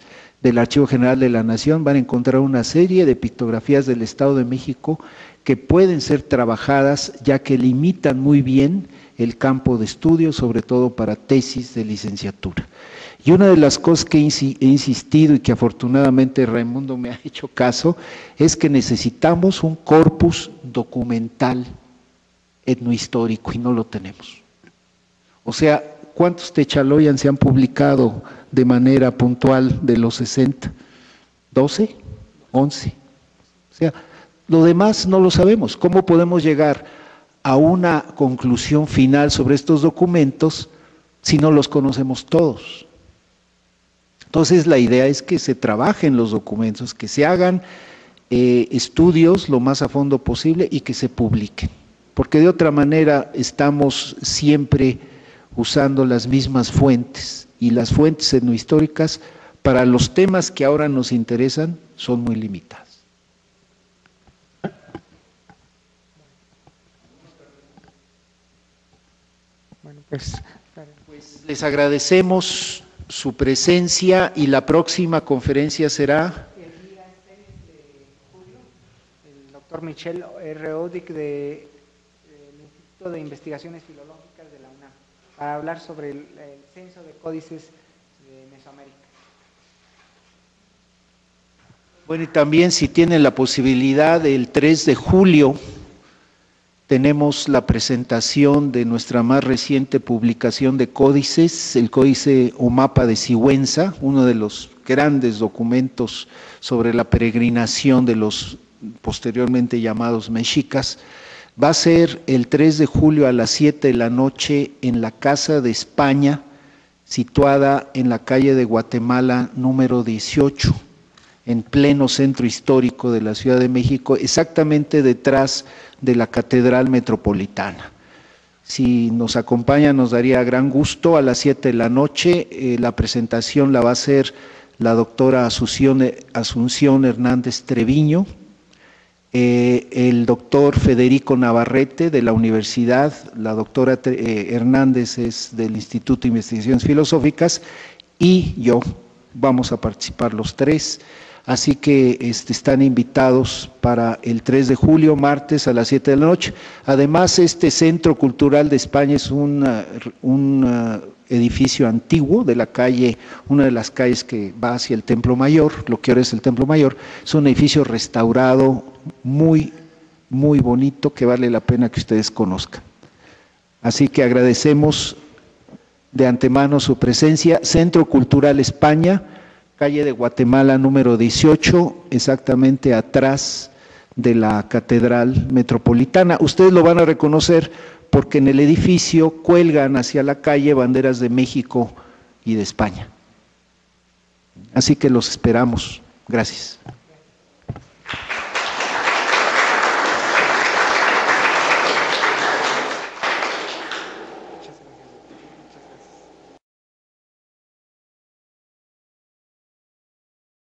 del Archivo General de la Nación van a encontrar una serie de pictografías del Estado de México que pueden ser trabajadas, ya que limitan muy bien el campo de estudio, sobre todo para tesis de licenciatura. Y una de las cosas que he insistido y que afortunadamente Raimundo me ha hecho caso, es que necesitamos un corpus documental etnohistórico y no lo tenemos. O sea, ¿cuántos Techaloyan se han publicado de manera puntual de los 60? ¿12? ¿11? O sea, lo demás no lo sabemos. ¿Cómo podemos llegar a una conclusión final sobre estos documentos si no los conocemos todos? Entonces la idea es que se trabajen los documentos, que se hagan estudios lo más a fondo posible y que se publiquen, porque de otra manera estamos siempre usando las mismas fuentes, y las fuentes etnohistóricas para los temas que ahora nos interesan son muy limitadas. Bueno, pues les agradecemos su presencia y la próxima conferencia será el día 6 de julio, el doctor Michel R. Odick del Instituto de Investigaciones Filológicas de la UNAM, para hablar sobre el censo de códices de Mesoamérica. Bueno, y también si tienen la posibilidad, el 3 de julio tenemos la presentación de nuestra más reciente publicación de códices, el códice o mapa de Sigüenza, uno de los grandes documentos sobre la peregrinación de los posteriormente llamados mexicas. Va a ser el 3 de julio a las 7 de la noche en la Casa de España, situada en la calle de Guatemala número 18, en pleno centro histórico de la Ciudad de México, exactamente detrás de la Catedral Metropolitana. Si nos acompaña, nos daría gran gusto. A las 7 de la noche, la presentación la va a hacer la doctora Asunción Hernández Treviño, el doctor Federico Navarrete de la universidad, la doctora Hernández es del Instituto de Investigaciones Filosóficas, y yo, vamos a participar los tres. Así que están invitados para el 3 de julio, martes a las 7 de la noche. Además, este Centro Cultural de España es un edificio antiguo de la calle, una de las calles que va hacia el Templo Mayor, lo que ahora es el Templo Mayor. Es un edificio restaurado, muy bonito, que vale la pena que ustedes conozcan. Así que agradecemos de antemano su presencia. Centro Cultural España, calle de Guatemala número 18, exactamente atrás de la Catedral Metropolitana. Ustedes lo van a reconocer porque en el edificio cuelgan hacia la calle banderas de México y de España. Así que los esperamos. Gracias.